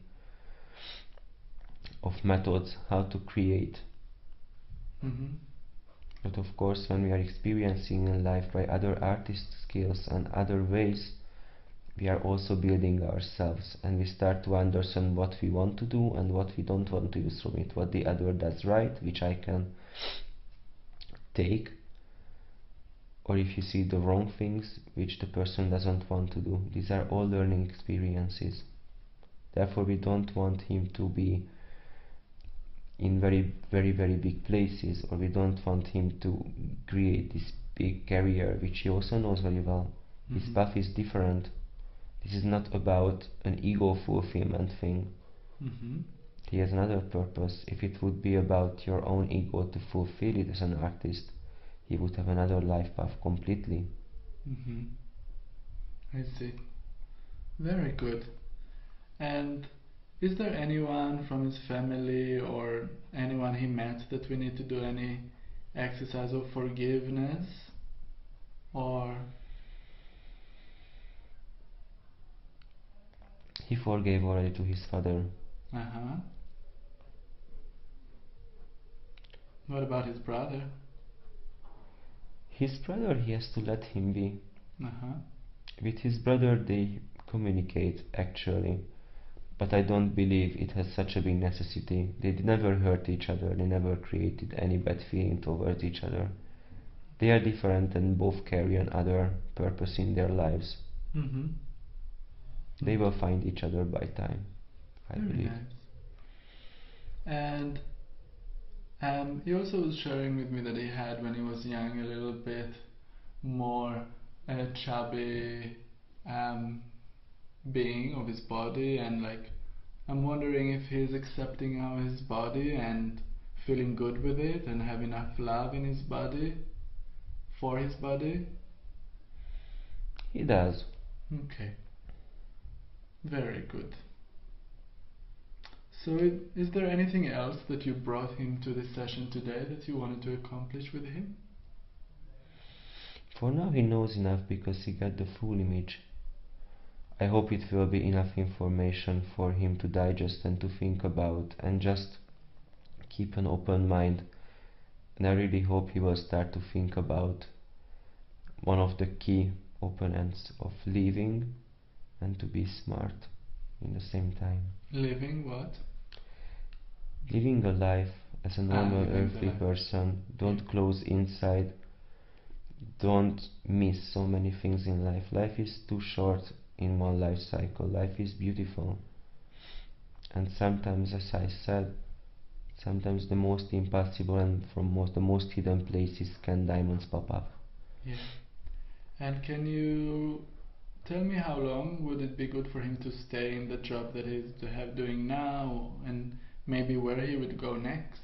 of methods, how to create. Mm-hmm. But of course, when we are experiencing in life by other artist skills and other ways, we are also building ourselves, and we start to understand what we want to do and what we don't want to use from it, what the other does right, which I can take, or if you see the wrong things which the person doesn't want to do. These are all learning experiences. Therefore we don't want him to be in very very very big places, or we don't want him to create this big career, which he also knows very well. Mm-hmm. His path is different. This is not about an ego fulfillment thing. Mm-hmm. He has another purpose. If it would be about your own ego to fulfill it as an artist, he would have another life path completely. Mm-hmm. I see. Very good. And is there anyone from his family or anyone he met that we need to do any exercise of forgiveness? Or... He forgave already to his father. Uh-huh. What about his brother? His brother, he has to let him be. Uh-huh. With his brother they communicate actually, but I don't believe it has such a big necessity. They never hurt each other, they never created any bad feeling towards each other. They are different and both carry another purpose in their lives. Mm-hmm. They will find each other by time, I Very believe. nice. And um, he also was sharing with me that he had, when he was young, a little bit more uh, chubby um, being of his body, and like I'm wondering if he's accepting now his body and feeling good with it and have enough love in his body, for his body. He does. Okay. Very good. So i- is there anything else that you brought him to this session today that you wanted to accomplish with him? For now he knows enough because he got the full image. I hope it will be enough information for him to digest and to think about and just keep an open mind. And I really hope he will start to think about one of the key opponents of living and to be smart in the same time. Living what? Living a life as a normal living the earthly life. person, don't Yeah. close inside, don't miss so many things in life. Life is too short in one life cycle. Life is beautiful. And sometimes, as I said, sometimes the most impossible and from most, the most hidden places can diamonds pop up. Yeah. And can you tell me how long would it be good for him to stay in the job that he's to have doing now, and maybe where he would go next?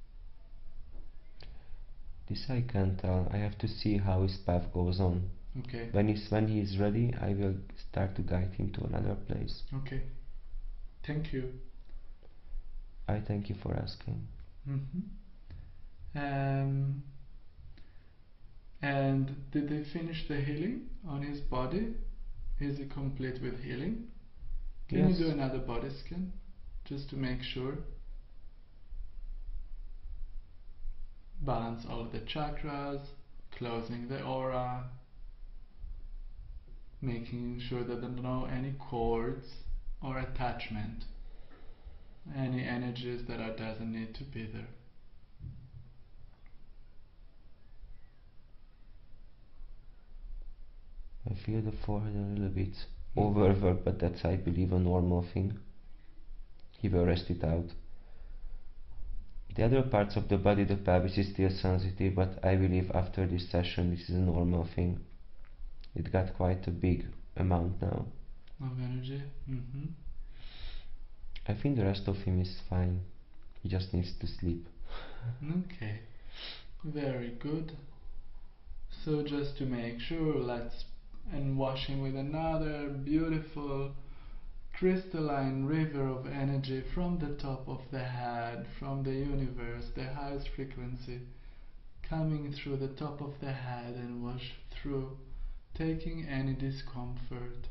This I can't tell. I have to see how his path goes on. Okay. When he's when he is ready, I will start to guide him to another place. Okay. Thank you. I thank you for asking. Mm-hmm. Um, and did they finish the healing on his body? Is he complete with healing? Can Yes. you do another body scan just to make sure? Balance all the chakras, closing the aura, making sure that there are no any cords or attachment, any energies that are doesn't need to be there. I feel the forehead a little bit overworked, but that's, I believe, a normal thing. He will rest it out. The other parts of the body, the pelvis is still sensitive, but I believe after this session this is a normal thing. It got quite a big amount now. Of energy? Mm-hmm. I think the rest of him is fine. He just needs to sleep. Okay. Very good. So just to make sure, let's and wash him with another beautiful crystalline river of energy from the top of the head, from the universe, the highest frequency, coming through the top of the head and wash through, taking any discomfort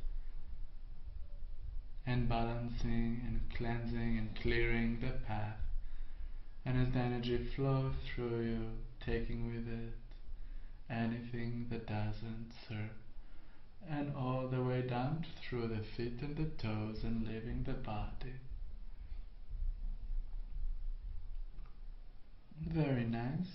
and balancing and cleansing and clearing the path. And as the energy flows through you, taking with it anything that doesn't serve, and all the way down through the feet and the toes and leaving the body. Very nice.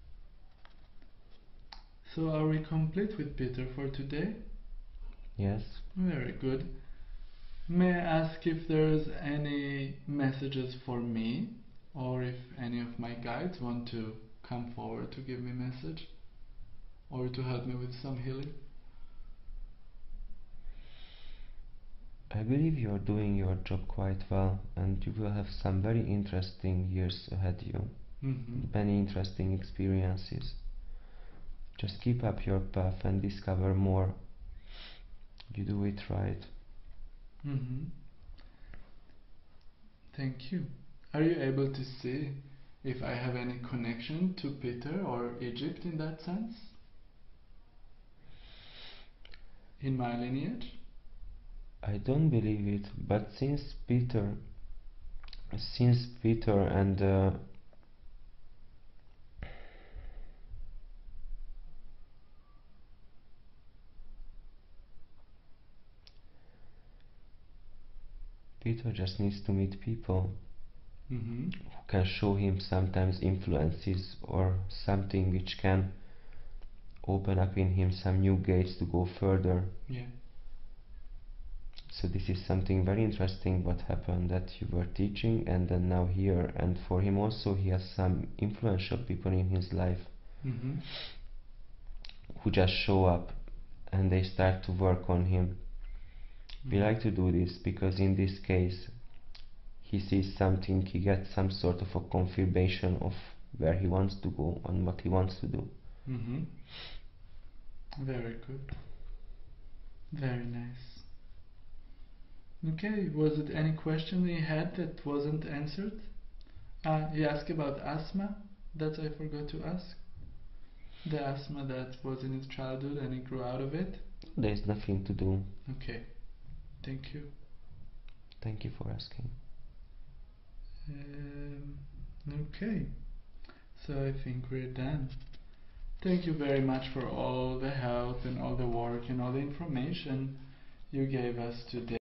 So are we complete with Peter for today? Yes? Very good. May I ask if there's any messages for me, or if any of my guides want to come forward to give me a message, or to help me with some healing? I believe you are doing your job quite well, and you will have some very interesting years ahead you. Mm-hmm. Many interesting experiences. Just keep up your path and discover more. You do it right. Mm-hmm. Thank you. Are you able to see if I have any connection to Peter or Egypt in that sense? In my lineage? I don't believe it, but since Peter, since Peter and uh, Peter just needs to meet people Mm-hmm. who can show him sometimes influences or something which can open up in him some new gates to go further. Yeah. So this is something very interesting what happened, that you were teaching and then now here, and for him also he has some influential people in his life Mm-hmm. who just show up and they start to work on him. We Mm-hmm. like to do this because in this case he sees something, he gets some sort of a confirmation of where he wants to go and what he wants to do. Mm-hmm. Very good. Very nice. Okay, was it any question you had that wasn't answered? Uh, he asked about asthma, that I forgot to ask. The asthma that was in his childhood and he grew out of it. There's nothing to do. Okay, thank you. Thank you for asking. Um, okay, so I think we're done. Thank you very much for all the help and all the work and all the information you gave us today.